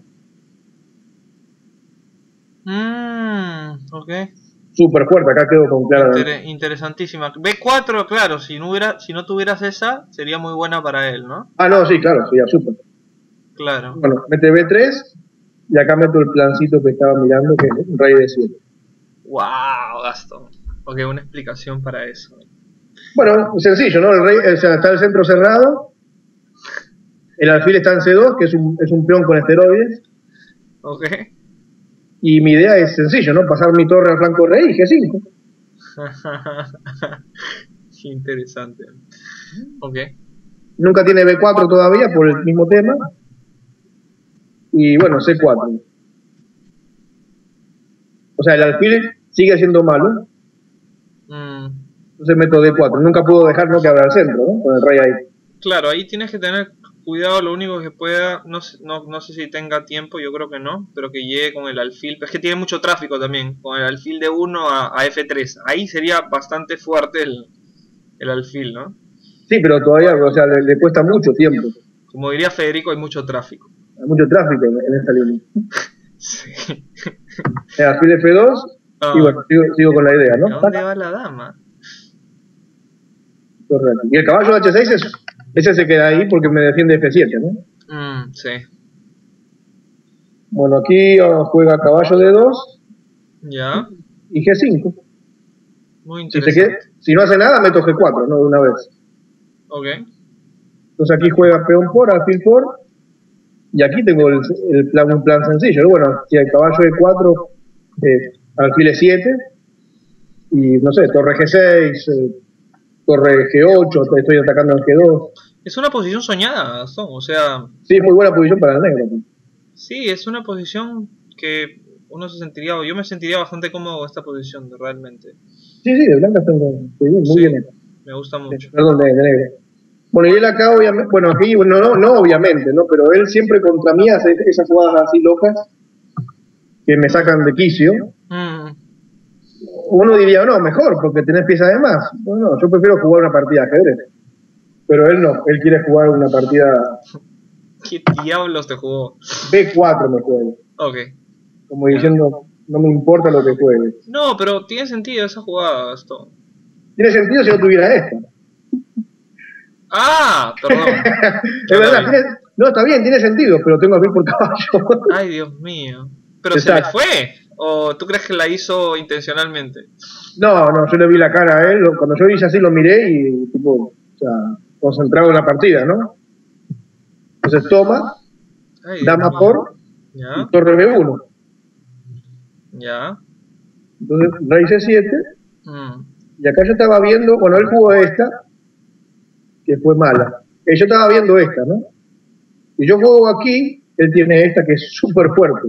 Mmm, ok. Súper fuerte, acá quedó con clara. Inter interesantísima. B cuatro, claro, si no hubiera, si no tuvieras esa, sería muy buena para él, ¿no? Ah, no, sí, claro, sería súper. Claro. Bueno, mete B tres y acá meto el plancito que estaba mirando, que es rey de siete. Wow, Gastón. Ok, una explicación para eso. Bueno, sencillo, ¿no? El rey, o sea, está el centro cerrado, el alfil está en C dos, que es un, es un peón con esteroides. Ok. Y mi idea es sencillo, ¿no? Pasar mi torre al flanco rey y G cinco. Qué interesante. Ok. Nunca tiene B cuatro todavía por el mismo tema. Y bueno, C cuatro. O sea, el alfil sigue siendo malo. Mm. Entonces meto D cuatro. Nunca puedo dejar, ¿no?, que abra el centro, ¿no? Con el rey ahí. Claro, ahí tienes que tener cuidado, lo único que pueda, no, no, no sé si tenga tiempo, yo creo que no, pero que llegue con el alfil, es que tiene mucho tráfico también, con el alfil de uno a, a F tres, ahí sería bastante fuerte el, el alfil, ¿no? Sí, pero todavía, o sea, le, le cuesta mucho tiempo. Como diría Federico, hay mucho tráfico. Hay mucho tráfico en, en esta línea. Sí. El alfil F dos, oh. Y bueno, sigo, sigo con la idea, ¿no? ¿A dónde va la dama? Correcto. Y el caballo H seis es... Ese se queda ahí porque me defiende F siete, ¿no? Mm, sí. Bueno, aquí juega caballo D dos. Ya. Y G cinco. Muy interesante. Si, queda, si no hace nada, meto G cuatro, ¿no? De una vez. Ok. Entonces aquí juega peón por, alfil por. Y aquí tengo el, el plan, un plan sencillo. Bueno, si el caballo E cuatro, eh, alfil E siete. Y no sé, torre G seis. Eh, torre G ocho, estoy atacando en G dos. Es una posición soñada, Gastón, o sea... Sí, es muy buena posición para el negro. Sí, es una posición que uno se sentiría, yo me sentiría bastante cómodo en esta posición, realmente. Sí, sí, de blanca está muy bien, muy sí, bien. Me gusta mucho. Perdón, de, de negro. Bueno, y él acá, obviamente, bueno, aquí, no, no, no obviamente, ¿no? Pero él siempre contra mí hace esas jugadas así locas que me sacan de quicio. Mm. Uno diría, no, mejor, porque tenés piezas de más. No, no, yo prefiero jugar una partida de ajedrez. Pero él no, él quiere jugar una partida... ¿Qué diablos te jugó? B cuatro me juego. Ok. Como diciendo, no me importa lo que juegue. No, pero tiene sentido esa jugada, Gastón. Tiene sentido si no tuviera esta. Ah, perdón. Es verdad, tiene, no, está bien, tiene sentido, pero tengo que ir por caballo. Ay, Dios mío. ¿Pero Exacto. se le fue? ¿O tú crees que la hizo intencionalmente? No, no, yo le vi la cara a él. Cuando yo hice así lo miré y, tipo, o sea, concentrado en la partida, ¿no? Entonces toma, Ay, dama por, y torre B uno. Ya. Entonces, rey C siete. Mm. Y acá yo estaba viendo, bueno, él jugó esta, que fue mala. Eh, yo estaba viendo esta, ¿no? Y yo juego aquí, él tiene esta que es súper fuerte.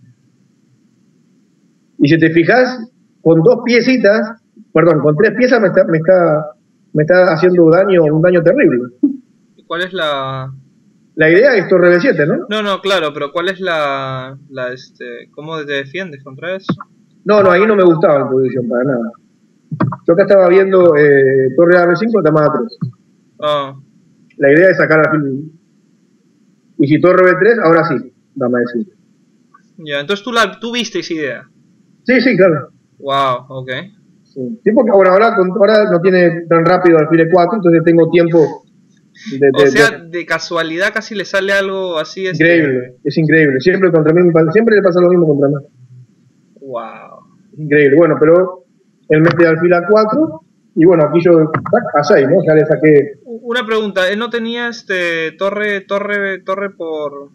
Y si te fijas, con dos piecitas, perdón, con tres piezas me está, me está, me está haciendo daño, un daño terrible. ¿Cuál es la...? La idea es torre B siete, ¿no? No, no, claro, pero ¿cuál es la, la este, cómo te defiendes contra eso? No, no, ahí no me gustaba la posición, para nada. Yo acá estaba viendo eh, torre A B cinco, dama A tres. Ah. La idea es sacar alfil. Y si torre B tres, ahora sí, dama E cinco. Ya, entonces tú, la, tú viste esa idea. Sí, sí, claro. Wow, ok. Sí, sí, porque ahora, ahora, ahora no tiene tan rápido alfil E cuatro, entonces tengo tiempo. De, de, o sea, de, de casualidad casi le sale algo así. Increíble, este... es increíble. Siempre contra mí, siempre le pasa lo mismo contra mí. Wow. Es increíble. Bueno, pero él mete alfil A cuatro y bueno, aquí yo a seis, ¿no? Ya le saqué. Una pregunta, él no tenía este torre, torre, torre por...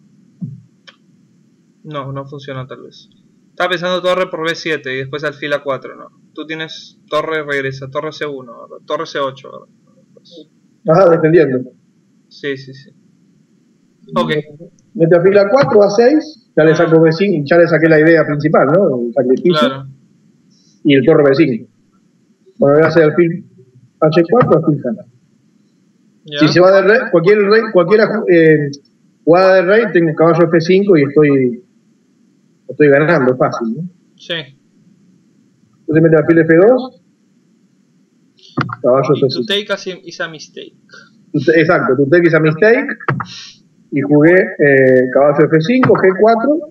No, no funciona tal vez. Estaba pensando torre por B siete y después alfil A cuatro, ¿no? Tú tienes torre regresa, torre C uno, ¿verdad? Torre C ocho, ¿verdad? Ajá, defendiendo. Sí, sí, sí. Ok. Mete alfil A cuatro, A seis, ya le saco B cinco, ya le saqué la idea principal, ¿no? El sacrificio. Claro. Y el torre B cinco. Bueno, voy a hacer alfil H cuatro, alfil gana. Si se va de rey, cualquier rey, cualquier eh, jugada de rey, tengo caballo F cinco y estoy estoy ganando, fácil, ¿no? Sí. Entonces mete alfil F dos, caballo F cinco. To take is a mistake. Exacto, to take is a mistake. Y jugué eh, caballo F cinco, G cuatro.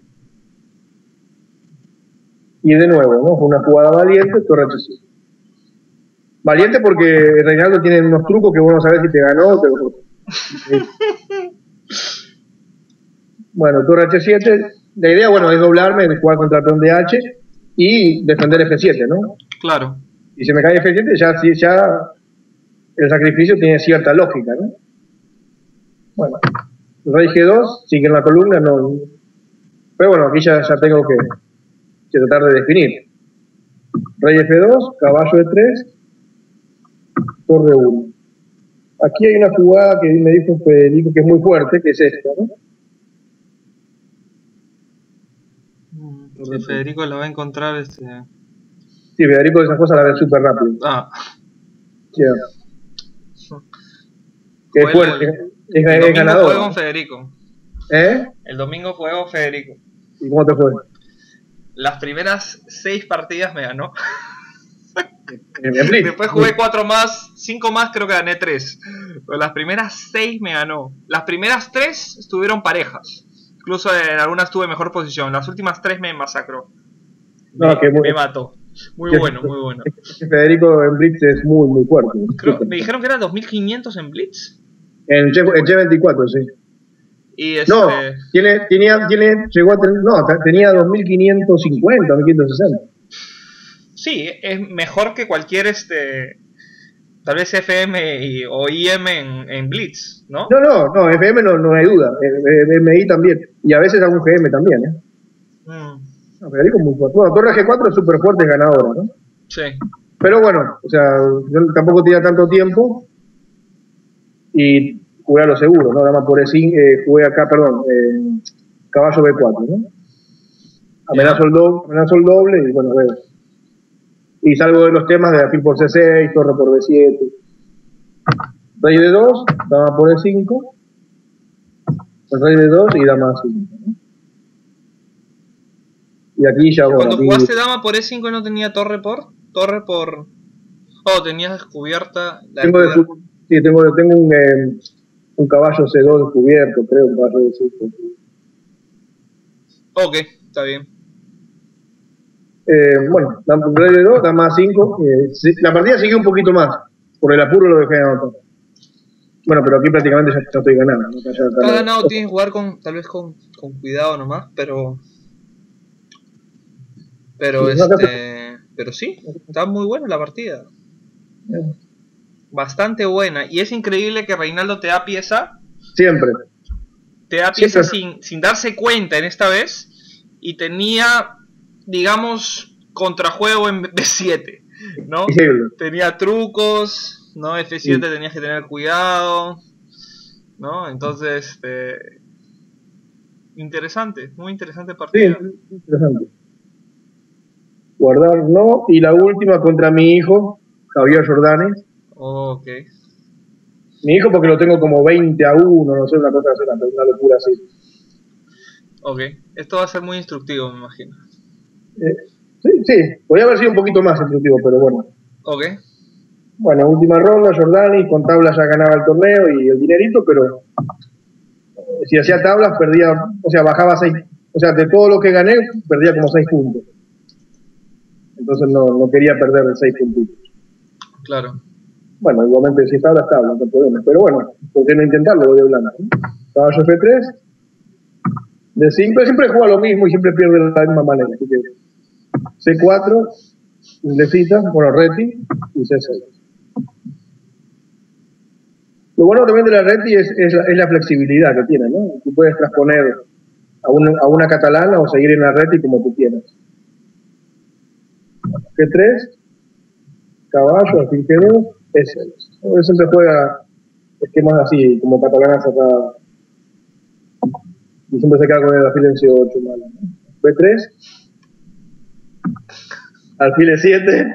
Y de nuevo, ¿no? Fue una jugada valiente, torre H cinco. Valiente porque Reinaldo tiene unos trucos que vos no sabés si te ganó o te ganó. Bueno, torre H siete. La idea, bueno, es doblarme, de jugar contra el peón de H y defender F siete, ¿no? Claro. Y si me cae F siete, ya, ya el sacrificio tiene cierta lógica, ¿no? Bueno, rey G dos, sigue en la columna, no. Pero bueno, aquí ya, ya tengo que, que tratar de definir. Rey F dos, caballo E tres, torre uno. Aquí hay una jugada que me dijo Federico que es muy fuerte, que es esta, ¿no? Sí, Federico la va a encontrar este... Sí, Federico de esas cosas la ve súper rápido. Ah. Yeah. Que es fuerte, el, es, el es ganador. Jugué con Federico. ¿Eh? El domingo jugué con Federico. ¿Y cómo te fue? Las primeras seis partidas me ganó. Después Después jugué cuatro más, cinco más, creo que gané tres. Pero las primeras seis me ganó. Las primeras tres estuvieron parejas. Incluso en algunas tuve mejor posición. Las últimas tres me masacró. No, me, que muy, me mató. Muy bueno, muy bueno. Federico en Blitz es muy, muy fuerte. Creo, me dijeron que era dos mil quinientos en Blitz. En G veinticuatro, sí. Y este... No, tiene, tenía, tiene, llegó a tener, no, tenía dos mil quinientos cincuenta, dos mil quinientos sesenta. Sí, es mejor que cualquier este... Tal vez F M y, o I M en, en Blitz, ¿no? No, no, no, F M no, no hay duda. M I también. Y a veces algún G M también, ¿eh? Mm. No, Federico es muy fuerte. Bueno, torre G cuatro es súper fuerte, es ganadora, ¿no? Sí. Pero bueno, o sea, yo tampoco tenía tanto tiempo y jugué a lo seguro, ¿no? Además por E cinco, eh, jugué acá, perdón, eh, caballo B cuatro, ¿no? Amenazo, yeah. el doble, amenazo el doble y bueno, veo. Y salgo de los temas de alfil por C seis, torre por B siete, rey de dos, dama por E cinco, el rey de dos y dama cinco, ¿no? Y aquí ya, bueno, cuando aquí... jugaste dama por E cinco no tenía torre por... Torre por... Oh, tenías descubierta... La tengo, descubierta. De, sí, tengo, tengo un, eh, un caballo C dos descubierto, creo, un caballo de cinco. Ok, está bien. Eh, bueno, rey de dos, dama cinco. Eh, la partida siguió un poquito más. Por el apuro lo dejé anotar. Bueno, pero aquí prácticamente ya estoy ganando. ¿no? Ya, está ganado, tienes que jugar con, tal vez con, con cuidado nomás, pero... Pero sí, este... Pero sí, está muy buena la partida. Yeah. Bastante buena. Y es increíble que Reinaldo te da pieza. Siempre. Te da pieza sin, sin darse cuenta en esta vez. Y tenía, digamos, contrajuego en B siete, ¿no? Sí. Tenía trucos, ¿no? F siete sí. Tenías que tener cuidado, ¿no? Entonces, este... interesante, muy interesante partida. Sí, interesante. Guardar no, y la última contra mi hijo, Javier Jordanes. Oh, ok. Mi hijo porque lo tengo como veinte a uno, no sé, una cosa así, una locura así. Ok, esto va a ser muy instructivo, me imagino. Eh, sí, sí, podría haber sido un poquito más instructivo, pero bueno. Ok. Bueno, última ronda, Jordanes, con tablas ya ganaba el torneo y el dinerito, pero eh, si hacía tablas perdía, o sea, bajaba seis, o sea, de todo lo que gané, perdía como seis puntos. Entonces no, no quería perder seis puntitos. Claro. Bueno, igualmente si tablas, tablas, no podemos. Pero bueno, ¿por qué no intentarlo? Voy de blanco. Caballo F tres. De cinco, siempre juega lo mismo y siempre pierde de la misma manera. Así que C cuatro, inglesita, bueno, reti y C seis. Lo bueno también de la reti es, es, la, es la flexibilidad que tiene, ¿no? Tú puedes transponer a una, a una catalana o seguir en la reti como tú quieras. G tres, caballo, alfil G dos, E seis. ¿No? Siempre juega esquemas así, como catalana cerrada. Y siempre se queda con el alfil en C ocho. ¿Vale? B tres, alfil E siete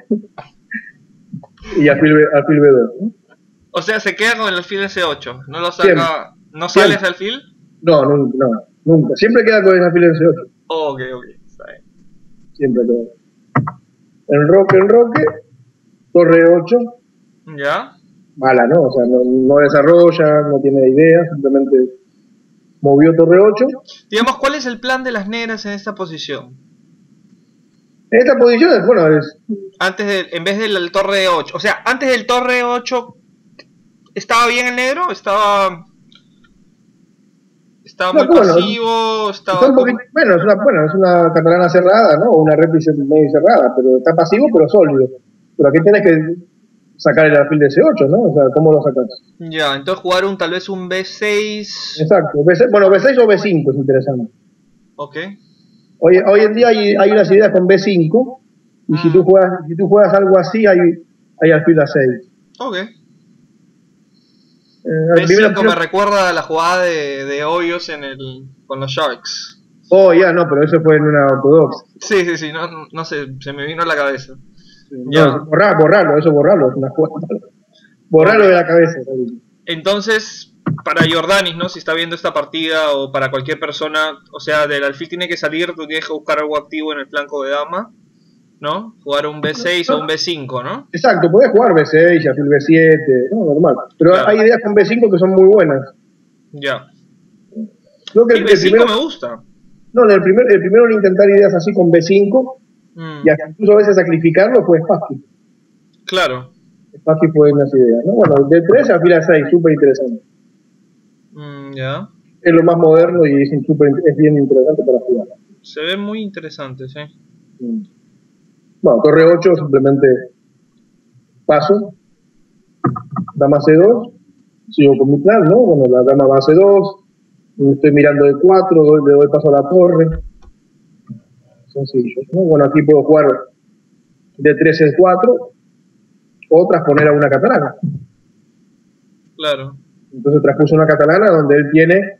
y alfil, B, alfil B dos. ¿No? O sea, se queda con el alfil en C ocho, no lo saca, siempre. ¿no sale ese alfil? No, nunca, no, nunca. Siempre queda con el alfil en C ocho. Oh, ok, ok, está bien. Siempre queda. Enroque, enroque, torre ocho. ¿Ya? Mala, ¿no? O sea, no, no desarrolla, no tiene ideas, simplemente movió torre ocho. Digamos, ¿cuál es el plan de las negras en esta posición? En esta posición es, bueno, es... Antes de, en vez del torre ocho, o sea, antes del torre ocho, ¿estaba bien el negro? ¿Estaba... Estaba no, muy pasivo? Bueno, estaba está un poquito, como... bueno, es una, bueno, es una catalana cerrada, ¿no? Una reti medio cerrada, pero está pasivo pero sólido. Pero aquí tienes que sacar el alfil de C ocho, ¿no? O sea, ¿cómo lo sacas? Ya, entonces jugar un tal vez un B seis. Exacto, B seis, bueno, B seis o B cinco es interesante. Ok. Hoy, hoy en día hay, hay unas ideas con B cinco, y mm. si, tú juegas, si tú juegas algo así, hay, hay alfil A seis. Ok. Eh, B cinco primera... me recuerda a la jugada de, de Hoyos en el, con los Sharks. Oh, ya, yeah, no, pero eso fue en una ortodoxa. Sí, sí, sí, no, no sé, se me vino a la cabeza. Sí, ya. No, borrar, borrarlo, eso borrarlo, es una jugada. Borrarlo okay. de la cabeza. Entonces, para Jordanis, ¿no? Si está viendo esta partida o para cualquier persona, o sea, del alfil tiene que salir, tú tienes que buscar algo activo en el flanco de dama, ¿no? Jugar un B seis no, no. o un B cinco, ¿no? Exacto, podés jugar B seis, alfil B siete, no, normal. Pero claro. hay ideas con B cinco que son muy buenas. Ya. Creo que sí, el, B cinco el primero, me gusta. No, el, primer, el primero en intentar ideas así con B cinco, mm. y hasta incluso a veces sacrificarlo, fue Spassky. Claro. Spassky fue unas ideas, ¿no? Bueno, de tres a fila seis, súper interesante. Mm, ya. Es lo más moderno y es, super, es bien interesante para jugar. Se ve muy interesante, sí. Mm. Bueno, torre ocho, simplemente paso. Dama C dos, sigo con mi plan, ¿no? Bueno, la dama va a C dos, estoy mirando de cuatro, le doy paso a la torre. Sencillo, ¿no? Bueno, aquí puedo jugar de tres en cuatro o trasponer a una catalana. Claro. Entonces traspuso una catalana donde él tiene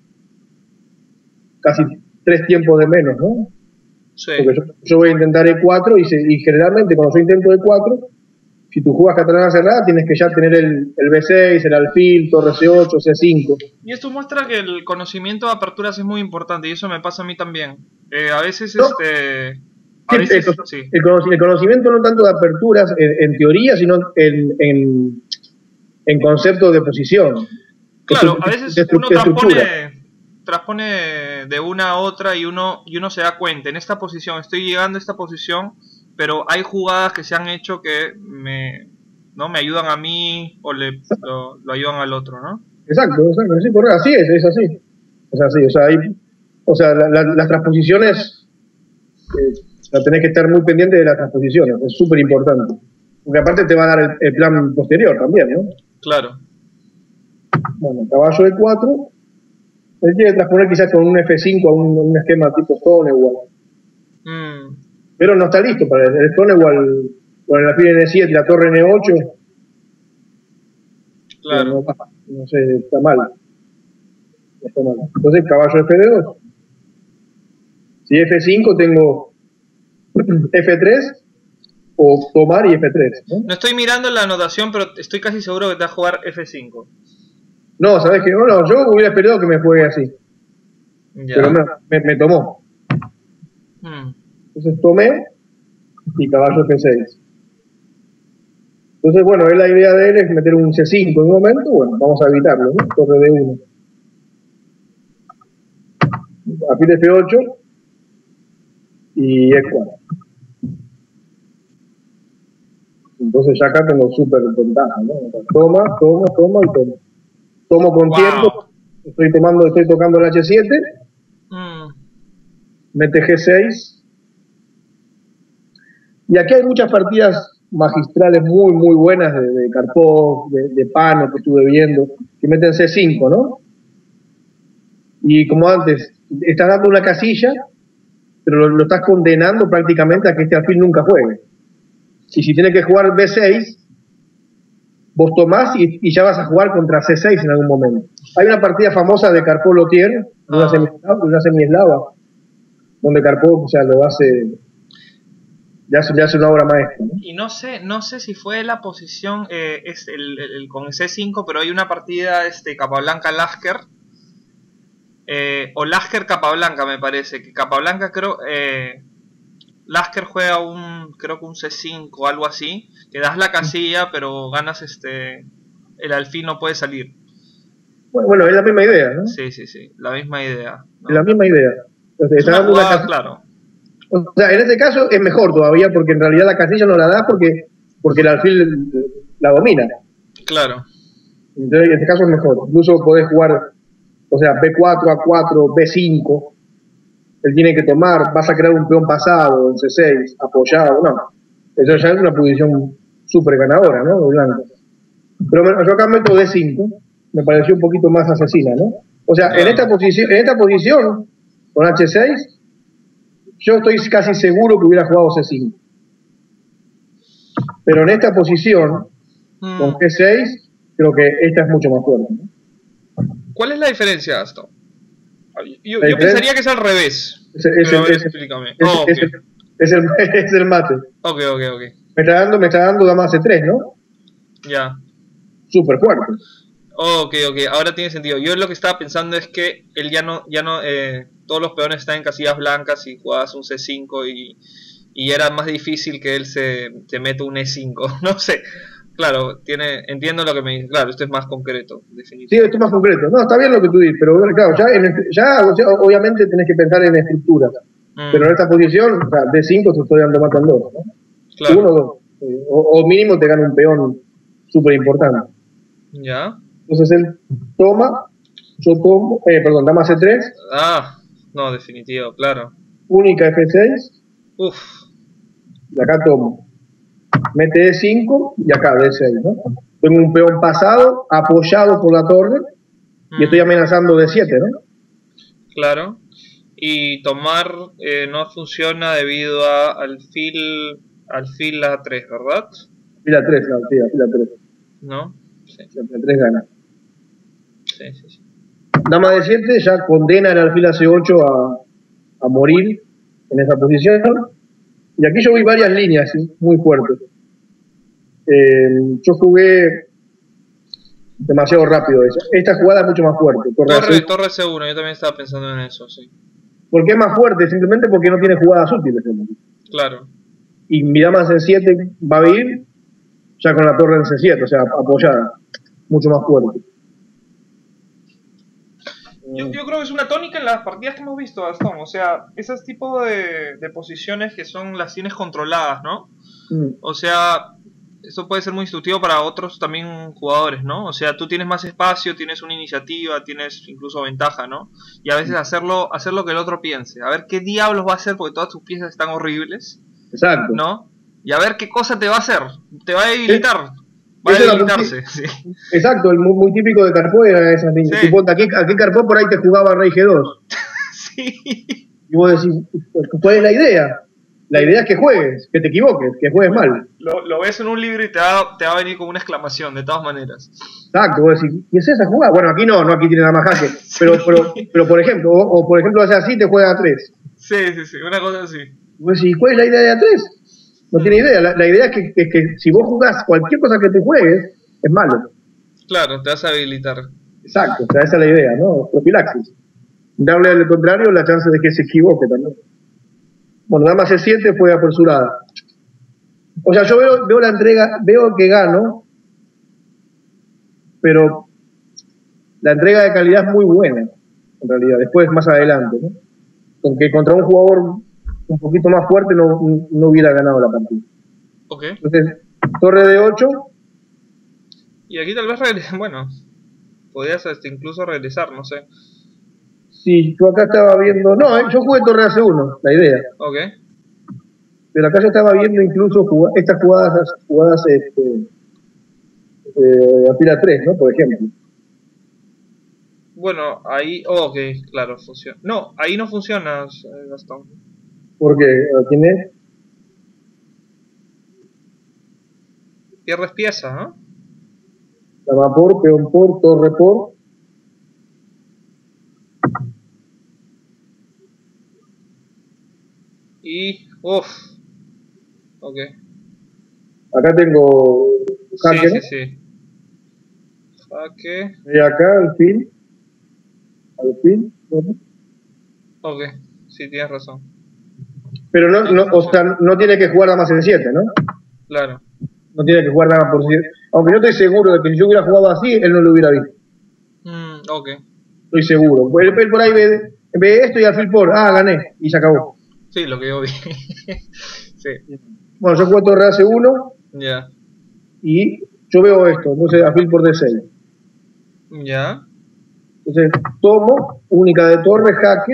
casi tres tiempos de menos, ¿no? Sí. Porque yo, yo voy a intentar E cuatro y, se, y generalmente cuando yo intento E cuatro, si tú juegas catalana cerrada, tienes que ya tener el, el B seis, el alfil, torre C ocho, C cinco. Y esto muestra que el conocimiento de aperturas es muy importante, y eso me pasa a mí también. Eh, a veces, ¿no? este... A sí, veces, el, sí. el, conocimiento, el conocimiento no tanto de aperturas en, en teoría, sino en, en, en concepto de posición. Claro, a veces de, uno transpone, transpone de una a otra y uno, y uno se da cuenta, en esta posición, estoy llegando a esta posición, pero hay jugadas que se han hecho que me, ¿no? me ayudan a mí o le, lo, lo ayudan al otro, ¿no? Exacto, exacto, sí, correcto, así es, es así. Es así, o sea, hay, o sea la, la, las transposiciones, eh, o sea, tenés que estar muy pendiente de las transposiciones, es súper importante. Porque aparte te va a dar el, el plan posterior también, ¿no? Claro. Bueno, caballo E cuatro, él quiere transponer quizás con un F cinco a un, un esquema tipo Stonewall. Mm. pero no está listo para el, el Stonewall con el alfil N siete y la torre N ocho. Claro. No, no sé, está mal. Está mal. Entonces, caballo F D dos. Si F cinco tengo F tres o tomar y F tres. ¿no? No estoy mirando la anotación, pero estoy casi seguro que te va a jugar F cinco. No, ¿sabes qué? No, no, yo hubiera esperado que me juegue así. Ya. Pero me, me, me tomó. Hmm. Entonces tomé y caballo F seis. Entonces, bueno, la idea de él es meter un C cinco en un momento. Bueno, vamos a evitarlo, ¿no? Torre D uno. Alfil F ocho y E cuatro. Entonces ya acá tengo súper ventaja, ¿no? Toma, toma, toma y toma. Tomo con wow. tiempo, estoy tomando, estoy tocando el H siete, mm. mete G seis. Y aquí hay muchas partidas magistrales muy, muy buenas de, de Karpov, de, de Pano que estuve viendo, que meten C cinco, ¿no? Y como antes, estás dando una casilla, pero lo, lo estás condenando prácticamente a que este alfil nunca juegue. Y si tiene que jugar B seis, vos tomás y, y ya vas a jugar contra C seis en algún momento. Hay una partida famosa de Karpov-Lotier, de una, ah. una semieslava, donde Karpov, o sea, lo hace, ya hace, ya hace una obra maestra, ¿no? Y no sé, no sé si fue la posición eh, es el, el, el, con C cinco, pero hay una partida este, Capablanca-Lasker, eh, o Lasker-Capablanca me parece, que Capablanca creo... Eh, Lasker juega un, creo que un C cinco o algo así, que das la casilla, pero ganas este, el alfil no puede salir. Bueno, bueno, es la misma idea, ¿no? Sí, sí, sí, la misma idea, ¿no? Es la misma idea. Entonces, es una jugada, una claro. O sea, en este caso es mejor todavía, porque en realidad la casilla no la das porque, porque el alfil la domina. Claro. Entonces, en este caso es mejor. Incluso podés jugar, o sea, B cuatro, A cuatro, B cinco. Él tiene que tomar, vas a crear un peón pasado en C seis, apoyado, no. Eso ya es una posición súper ganadora, ¿no? De blanco. Pero yo acá meto D cinco, me pareció un poquito más asesina, ¿no? O sea, en esta posición, en esta posición, con H seis, yo estoy casi seguro que hubiera jugado C cinco. Pero en esta posición, mm. con G seis, creo que esta es mucho más fuerte, ¿no? ¿Cuál es la diferencia, Aston? Yo, yo pensaría que es al revés. Es, es, pero es, ver, explícame. Es, oh, okay. es, es, el, es el mate. Ok, ok, ok. Me está dando, me está dando dama C tres, ¿no? Ya. Súper fuerte. Ok, ok. Ahora tiene sentido. Yo lo que estaba pensando es que él ya no, ya no, eh, todos los peones están en casillas blancas y jugabas un C cinco y, y era más difícil que él se, se meta un E cinco. No sé. Claro, tiene, entiendo lo que me dices. Claro, esto es más concreto, definitivamente. Sí, esto es más concreto. No, está bien lo que tú dices, pero claro, ya, en, ya obviamente tenés que pensar en estructura. Mm. Pero en esta posición, o sea, D cinco te estoy dando matan dos, ¿no? Claro. Uno o dos. O, o mínimo te gana un peón súper importante. Ya. Entonces él toma, yo tomo, eh, perdón, dama C tres. Ah, no, definitivo, claro. Única F seis. Uf. Y acá tomo. Mete D cinco y acá D seis, ¿no? Tengo un peón pasado, apoyado por la torre, mm. y estoy amenazando D siete, ¿no? Claro. Y tomar eh, no funciona debido a alfil, alfil A tres, ¿verdad? Alfil A tres, claro, sí, alfil A tres. ¿No? Sí. Alfil A tres gana. Sí, sí, sí. Dama D siete ya condena al alfil A C ocho a, a morir en esa posición. Y aquí yo vi varias líneas, ¿sí? Muy fuertes. Eh, yo jugué demasiado rápido eso. Esta jugada es mucho más fuerte. Torre, torre, torre C uno, yo también estaba pensando en eso, sí. ¿Por qué es más fuerte? Simplemente porque no tiene jugadas útiles. Claro. Y mi dama en C siete va a ir ya con la torre en C siete, o sea, apoyada. Mucho más fuerte. Yo, yo creo que es una tónica en las partidas que hemos visto, Gastón. O sea, esos tipos de, de posiciones que son las tienes controladas, ¿no? Mm. O sea, eso puede ser muy instructivo para otros también jugadores, ¿no? O sea, tú tienes más espacio, tienes una iniciativa, tienes incluso ventaja, ¿no? Y a veces hacerlo, hacer lo que el otro piense. A ver qué diablos va a hacer porque todas tus piezas están horribles. Exacto. ¿No? Y a ver qué cosa te va a hacer. Te va a debilitar. ¿Sí? Va a debilitarse, sí. Exacto, el muy, muy típico de Karpov era esas líneas. Sí. Aquí, aquí Karpov por ahí te jugaba Rey G dos. Sí. Y vos decís, ¿cuál es la idea? La idea es que juegues, que te equivoques, que juegues mal. Lo, lo ves en un libro y te va, te va a venir con una exclamación, de todas maneras. Exacto, vos decís, ¿qué es esa jugada? Bueno, aquí no, no, aquí tiene nada más jaque. Pero, sí. pero, pero por ejemplo, o, o por ejemplo, hace así, te juega a tres. Sí, sí, sí, una cosa así. Vos decís, ¿cuál es la idea de a tres? No mm. tiene idea. La, la idea es que, es que si vos jugás cualquier cosa que te juegues, es malo. Claro, te vas a habilitar. Exacto, o sea, esa es la idea, ¿no? Profilaxis. Darle al contrario la chance de que se equivoque también. Bueno, dama C siete fue apresurada. O sea, yo veo, veo la entrega, veo que gano, pero la entrega de calidad es muy buena, en realidad, después más adelante, ¿no? Aunque contra un jugador un poquito más fuerte no, no hubiera ganado la partida. Ok. Entonces, torre de ocho. Y aquí tal vez regresar, bueno, podrías hasta incluso regresar, no sé. Sí, yo acá estaba viendo, no, yo jugué torre a C uno, la idea. Ok. Pero acá yo estaba viendo incluso jugad estas jugadas, jugadas este, eh, a fila tres, ¿no? Por ejemplo. Bueno, ahí, oh, ok, claro, funciona. No, ahí no funciona, Gastón. ¿Por qué? ¿Quién es? Pierdes pieza, ¿no? Dama por, peón por, torre por. Y, uff, ok. Acá tengo jaque, sí, ¿no? sí, sí. Jaque. Y acá, alfil. Alfil, ¿no? Ok, sí, tienes razón. Pero no, no, o sea, no tiene que jugar dama C siete, ¿no? Claro. No tiene que jugar dama por siete. Aunque yo estoy seguro de que si yo hubiera jugado así, él no lo hubiera visto. Mm, ok. Estoy seguro. Él, él por ahí ve, ve esto y alfil por, ah, gané, y se acabó. Sí, lo que yo vi. Sí. Bueno, yo juego torre a C uno. Ya. Yeah. Y yo veo esto, entonces alfil por D seis. Ya. Yeah. Entonces tomo, única de torre, jaque,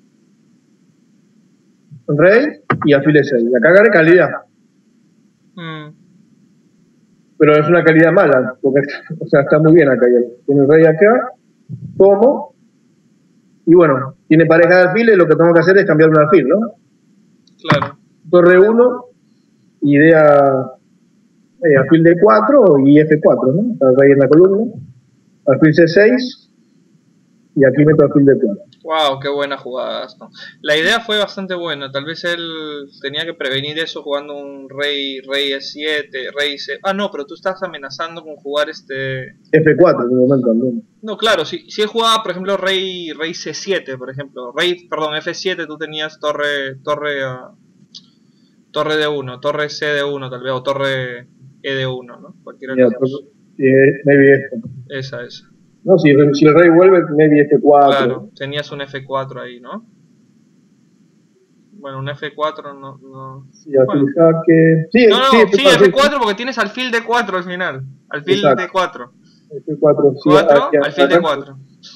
rey y alfil D seis. Acá gané calidad. Mm. Pero es una calidad mala, porque o sea, está muy bien acá. Tiene el rey acá, tomo, y bueno, tiene pareja de alfiles, lo que tengo que hacer es cambiar un alfil, ¿no? Claro. Torre uno, idea eh, alfil D cuatro y F cuatro, ¿no? El rey en la columna, alfil C seis, y aquí meto alfil D cuatro. Wow, qué buena jugada, Gastón. La idea fue bastante buena. Tal vez él tenía que prevenir eso jugando un rey, rey E siete, rey C. Ah, no, pero tú estás amenazando con jugar este. F cuatro en un momento también. No, claro, si, si él jugaba, por ejemplo, rey, rey C siete, por ejemplo, rey, perdón, F siete, tú tenías torre, torre, uh, torre D uno, torre C D uno, tal vez, o torre E D uno, ¿no? Cualquiera de yeah, los dos. Sí, maybe esta. Esa, esa. No, si, si el rey vuelve, maybe F cuatro. Claro, tenías un F cuatro ahí, ¿no? Bueno, un F cuatro no... no... Sí, alfil jaque... Sí, no, no, sí, sí, F cuatro porque tienes alfil D cuatro al final. Alfil D cuatro. F cuatro, sí, cuatro, aquí, alfil acá, D cuatro.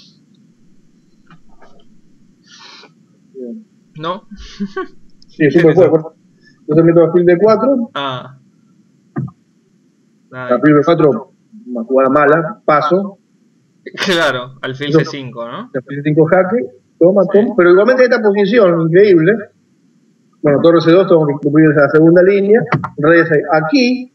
Bien. ¿No? Sí, súper fuerte. Entonces meto alfil D cuatro. Ah. Alfil D cuatro, una jugada mala, paso. Claro, alfil C cinco, ¿no? Alfil C cinco jaque, toma, sí. toma. Pero igualmente esta posición, increíble. Bueno, torre C dos tengo que cumplir esa segunda línea. Rey D seis. Aquí,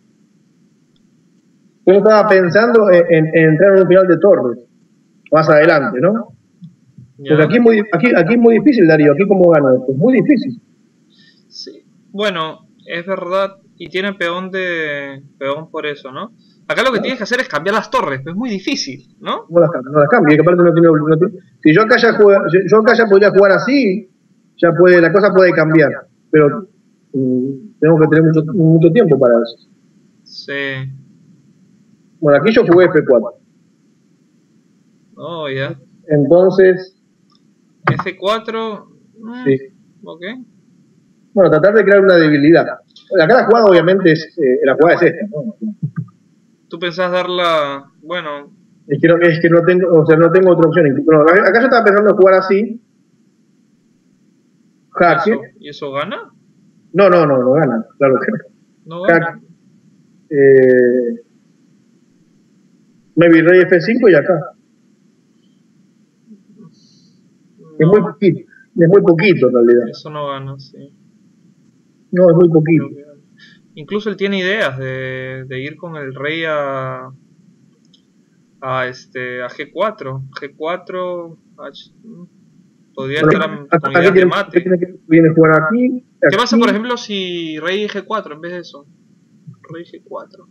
yo estaba pensando en, en, en entrar en un final de torres. Más adelante, ¿no? Ya. Porque aquí es, muy, aquí, aquí es muy difícil, Darío. Aquí cómo gano esto. Es muy difícil. Sí. Bueno, es verdad. Y tiene peón de peón por eso, ¿no? Acá lo que tienes que hacer es cambiar las torres, pero es muy difícil, ¿no? No las cambio, no las cambio. Y que aparte no tiene, no tiene, si yo acá, ya juega, yo acá ya podría jugar así, ya puede, la cosa puede cambiar. Pero um, tengo que tener mucho, mucho tiempo para eso. Sí. Bueno, aquí yo jugué F cuatro. Oh, ya. Yeah. Entonces... F cuatro... Mm, sí. Ok. Bueno, tratar de crear una debilidad. Acá la jugada obviamente es, eh, la jugada es esta, ¿no? ¿Tú pensás darla, bueno? Es que no, es que no tengo, o sea, no tengo otra opción. Bueno, acá yo estaba pensando en jugar así. Jaque. ¿Eso? ¿Y eso gana? No, no, no, no gana, claro que no. No gana. Jaque. Eh, maybe rey F cinco y acá. No. Es muy poquito, es muy poquito en realidad. Eso no gana, sí. No, es muy poquito. Incluso él tiene ideas de, de ir con el rey a a este a G cuatro. G cuatro H, podría Bueno, estar acá, con acá ideas de tiene, mate. tiene que viene a jugar aquí. ¿Qué pasa, aquí. por ejemplo, si rey G cuatro en vez de eso? Rey G cuatro.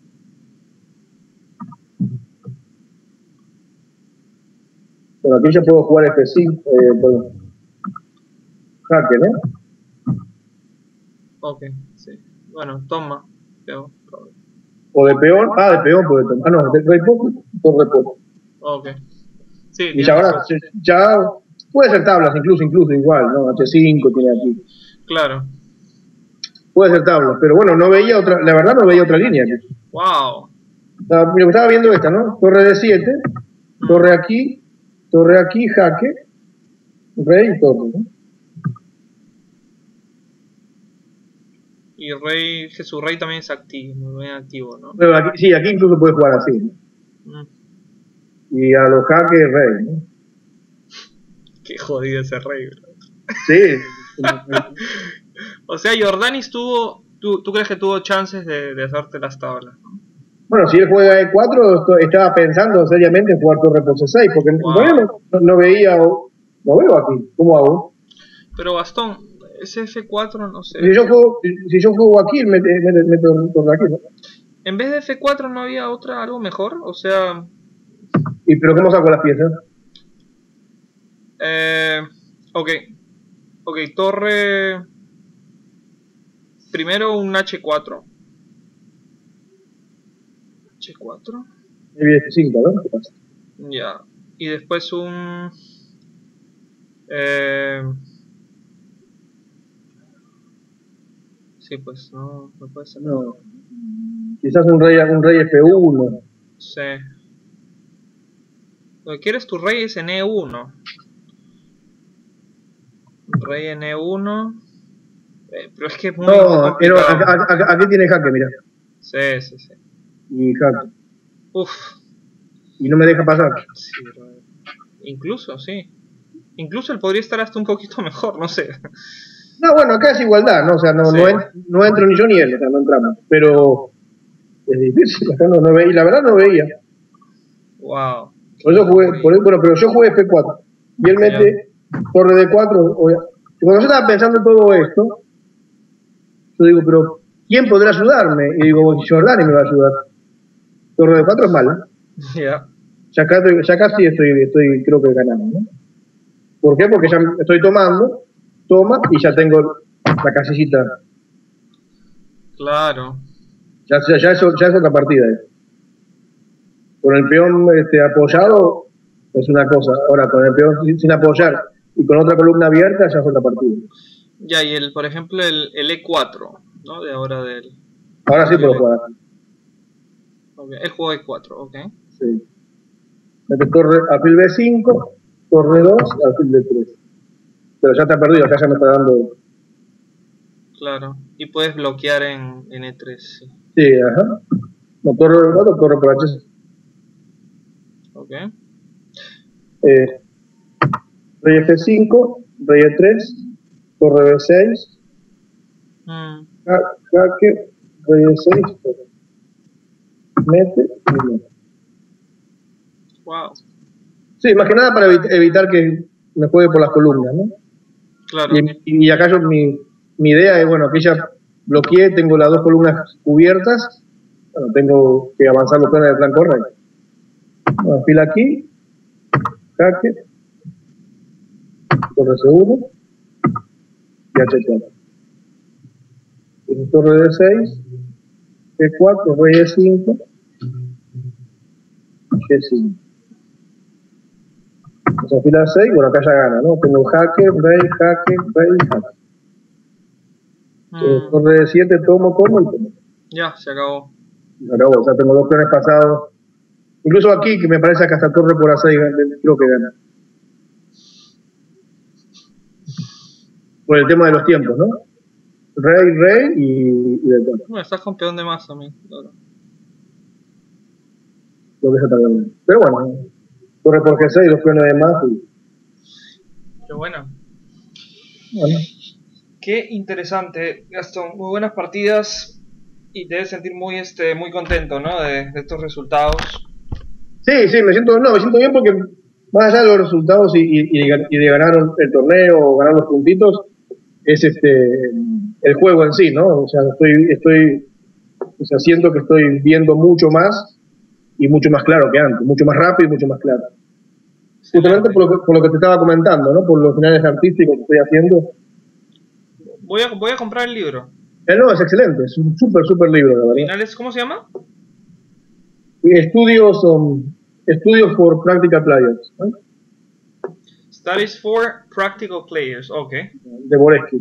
Bueno, aquí ya puedo jugar F cinco. Eh, bueno, jaque, ¿no? Ok, sí. Bueno, toma. Peor. O de peón. Ah, de peón puede tomar. Ah, no, de rey poco, torre poco. Ok. Sí, Y ya ahora, ya puede ser tablas, incluso, incluso igual, ¿no? H cinco tiene aquí. Claro. Puede ser tablas, pero bueno, no veía otra, la verdad no veía otra línea aquí. Wow. Estaba, mira, estaba viendo esta, ¿no? Torre de siete, torre aquí, torre aquí, jaque, rey y torre, ¿no? Y rey, que su rey también es activo, muy activo, ¿no? Pero aquí, sí, aquí incluso puede jugar así, ¿no? Mm. Y a los jaques, rey, ¿no? Qué jodido ese rey, bro. Sí. O sea, Jordanis tuvo, tú, ¿tú crees que tuvo chances de, de hacerte las tablas, ¿no? Bueno, si él juega E cuatro, estaba pensando seriamente en jugar torre por C seis, porque Wow. no, no veía, no veo aquí, ¿cómo hago? Pero Gastón, ese F cuatro no sé. Si yo juego, si yo juego aquí, me meto torre aquí, ¿no? En vez de F cuatro no había otra, algo mejor, o sea... ¿Y pero cómo saco las piezas? Eh, ok, ok, torre... Primero un H cuatro. H cuatro. F cinco, ¿no? Ya. Y después un... Eh... Sí, pues no, no puede ser. No. Quizás un rey, un rey F uno. Sí. Lo que quieres tu rey es en E uno. Rey en E uno. Eh, pero es que es muy, no, muy complicado. Pero aquí, aquí tiene jaque, mira. Sí, sí, sí. Y jaque. Uf. Y no me deja pasar. Sí, pero... Incluso, sí. Incluso él podría estar hasta un poquito mejor, no sé. No, bueno, acá es igualdad, ¿no? O sea, no, sí. no, en, no entro ni yo ni él, o sea, no entramos. Pero es difícil, acá no, no veía, la verdad no veía. Wow. Por eso jugué, por eso, bueno, pero yo jugué F cuatro. Y él mete torre D cuatro. Cuando yo estaba pensando en todo esto, yo digo, pero ¿quién podrá ayudarme? Y digo, Jordani me va a ayudar. Torre D cuatro es mala. Ya. Yeah. Ya acá, ya acá sí estoy, estoy, creo que ganando, ¿no? ¿Por qué? Porque ya estoy tomando, toma, y ya tengo la casillita. Claro. Ya, ya, ya, eso, ya es otra partida. ¿eh? Con el peón este, apoyado es una cosa. Ahora, con el peón sin, sin apoyar y con otra columna abierta ya es otra partida. Ya, y el, por ejemplo, el, el E cuatro, ¿no? De ahora del... Ahora sí puedo jugar. Okay. Él jugó E cuatro, ok. Sí. Mete torre, alfil B cinco, torre dos, alfil D tres. Pero ya está perdido, acá ya me está dando... Claro, y puedes bloquear en, en E tres, sí. Sí, ajá. No, torre cuatro, torre por H. Ok. Eh, rey F cinco, rey E tres, torre B seis, Mm. jaque, rey E seis, mete y mete. Wow. Sí, más que nada para evi evitar que me juegue por las columnas, ¿no? Claro. Y, y acá yo, mi, mi idea es, bueno, aquí ya bloqueé, tengo las dos columnas cubiertas, bueno, tengo que avanzar los planes de plan correcto. Bueno, fila aquí, jaque, torre C uno y H cuatro. Torre D seis, E cuatro, rey E cinco, G cinco. O sea, fila seis, bueno, acá ya gana, ¿no? Tengo jaque, rey, jaque, rey, jaque. Mm. Eh, torre siete, tomo, tomo y tomo. Ya, se acabó. Se acabó, o sea, tengo dos planes pasados. Incluso aquí, que me parece que hasta torre por A seis creo que gana. Por el tema de los tiempos, ¿no? Rey, rey y, y de todo. Bueno, estás campeón de más también, claro. Lo que se también. Pero bueno, torre por G seis, dos peones de más y... Qué bueno. Bueno. Qué interesante, Gastón. Muy buenas partidas y te debes sentir muy, este, muy contento, ¿no? De, de estos resultados. Sí, sí, me siento, no, me siento bien porque más allá de los resultados y, y, y de, y de ganar el torneo o ganar los puntitos, es este el juego en sí, ¿no? O sea, estoy, estoy, o sea, siento que estoy viendo mucho más y mucho más claro que antes, mucho más rápido y mucho más claro. Justamente por lo, que, por lo que te estaba comentando, ¿no? Por los finales artísticos que estoy haciendo. Voy a, voy a comprar el libro. El no, es excelente, es un súper, súper libro, la verdad. ¿Finales, cómo se llama? Estudios, um, estudios for Practical Players, ¿no? Studies for Practical Players, ok. De Boresky.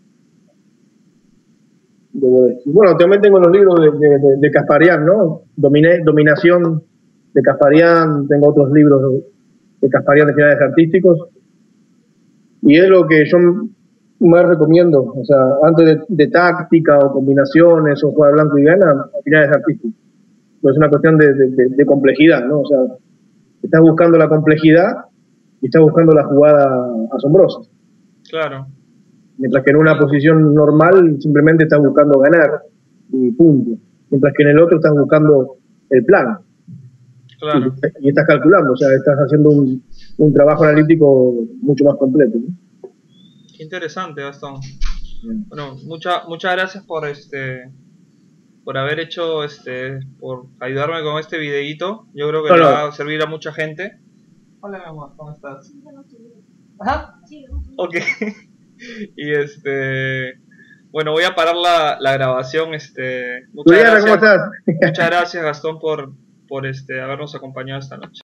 De Boresky. Bueno, también tengo los libros de, de, de, de Kasparian, ¿no? Dominé, Dominación de Kasparian, tengo otros libros de Kasparian de finales artísticos. Y es lo que yo más recomiendo, o sea, antes de, de táctica o combinaciones o jugar blanco y gana, finales artísticos. Pues es una cuestión de, de, de, de complejidad, ¿no? O sea, estás buscando la complejidad y estás buscando la jugada asombrosa. Claro. Mientras que en una posición normal simplemente estás buscando ganar y punto. Mientras que en el otro estás buscando el plan. Claro. Y, y estás calculando, o sea, estás haciendo un, un trabajo analítico mucho más completo, ¿no? Qué interesante, Gastón. Bien. Bueno, mucha, muchas gracias por este por haber hecho este por ayudarme con este videíto. Yo creo que no, le va a servir a mucha gente. Hola, mi amor, ¿cómo estás? Ajá. Sí, ok. Y este bueno, voy a parar la, la grabación. Este muchas Juliana, gracias, ¿cómo estás? Muchas gracias, Gastón, por por este habernos acompañado esta noche.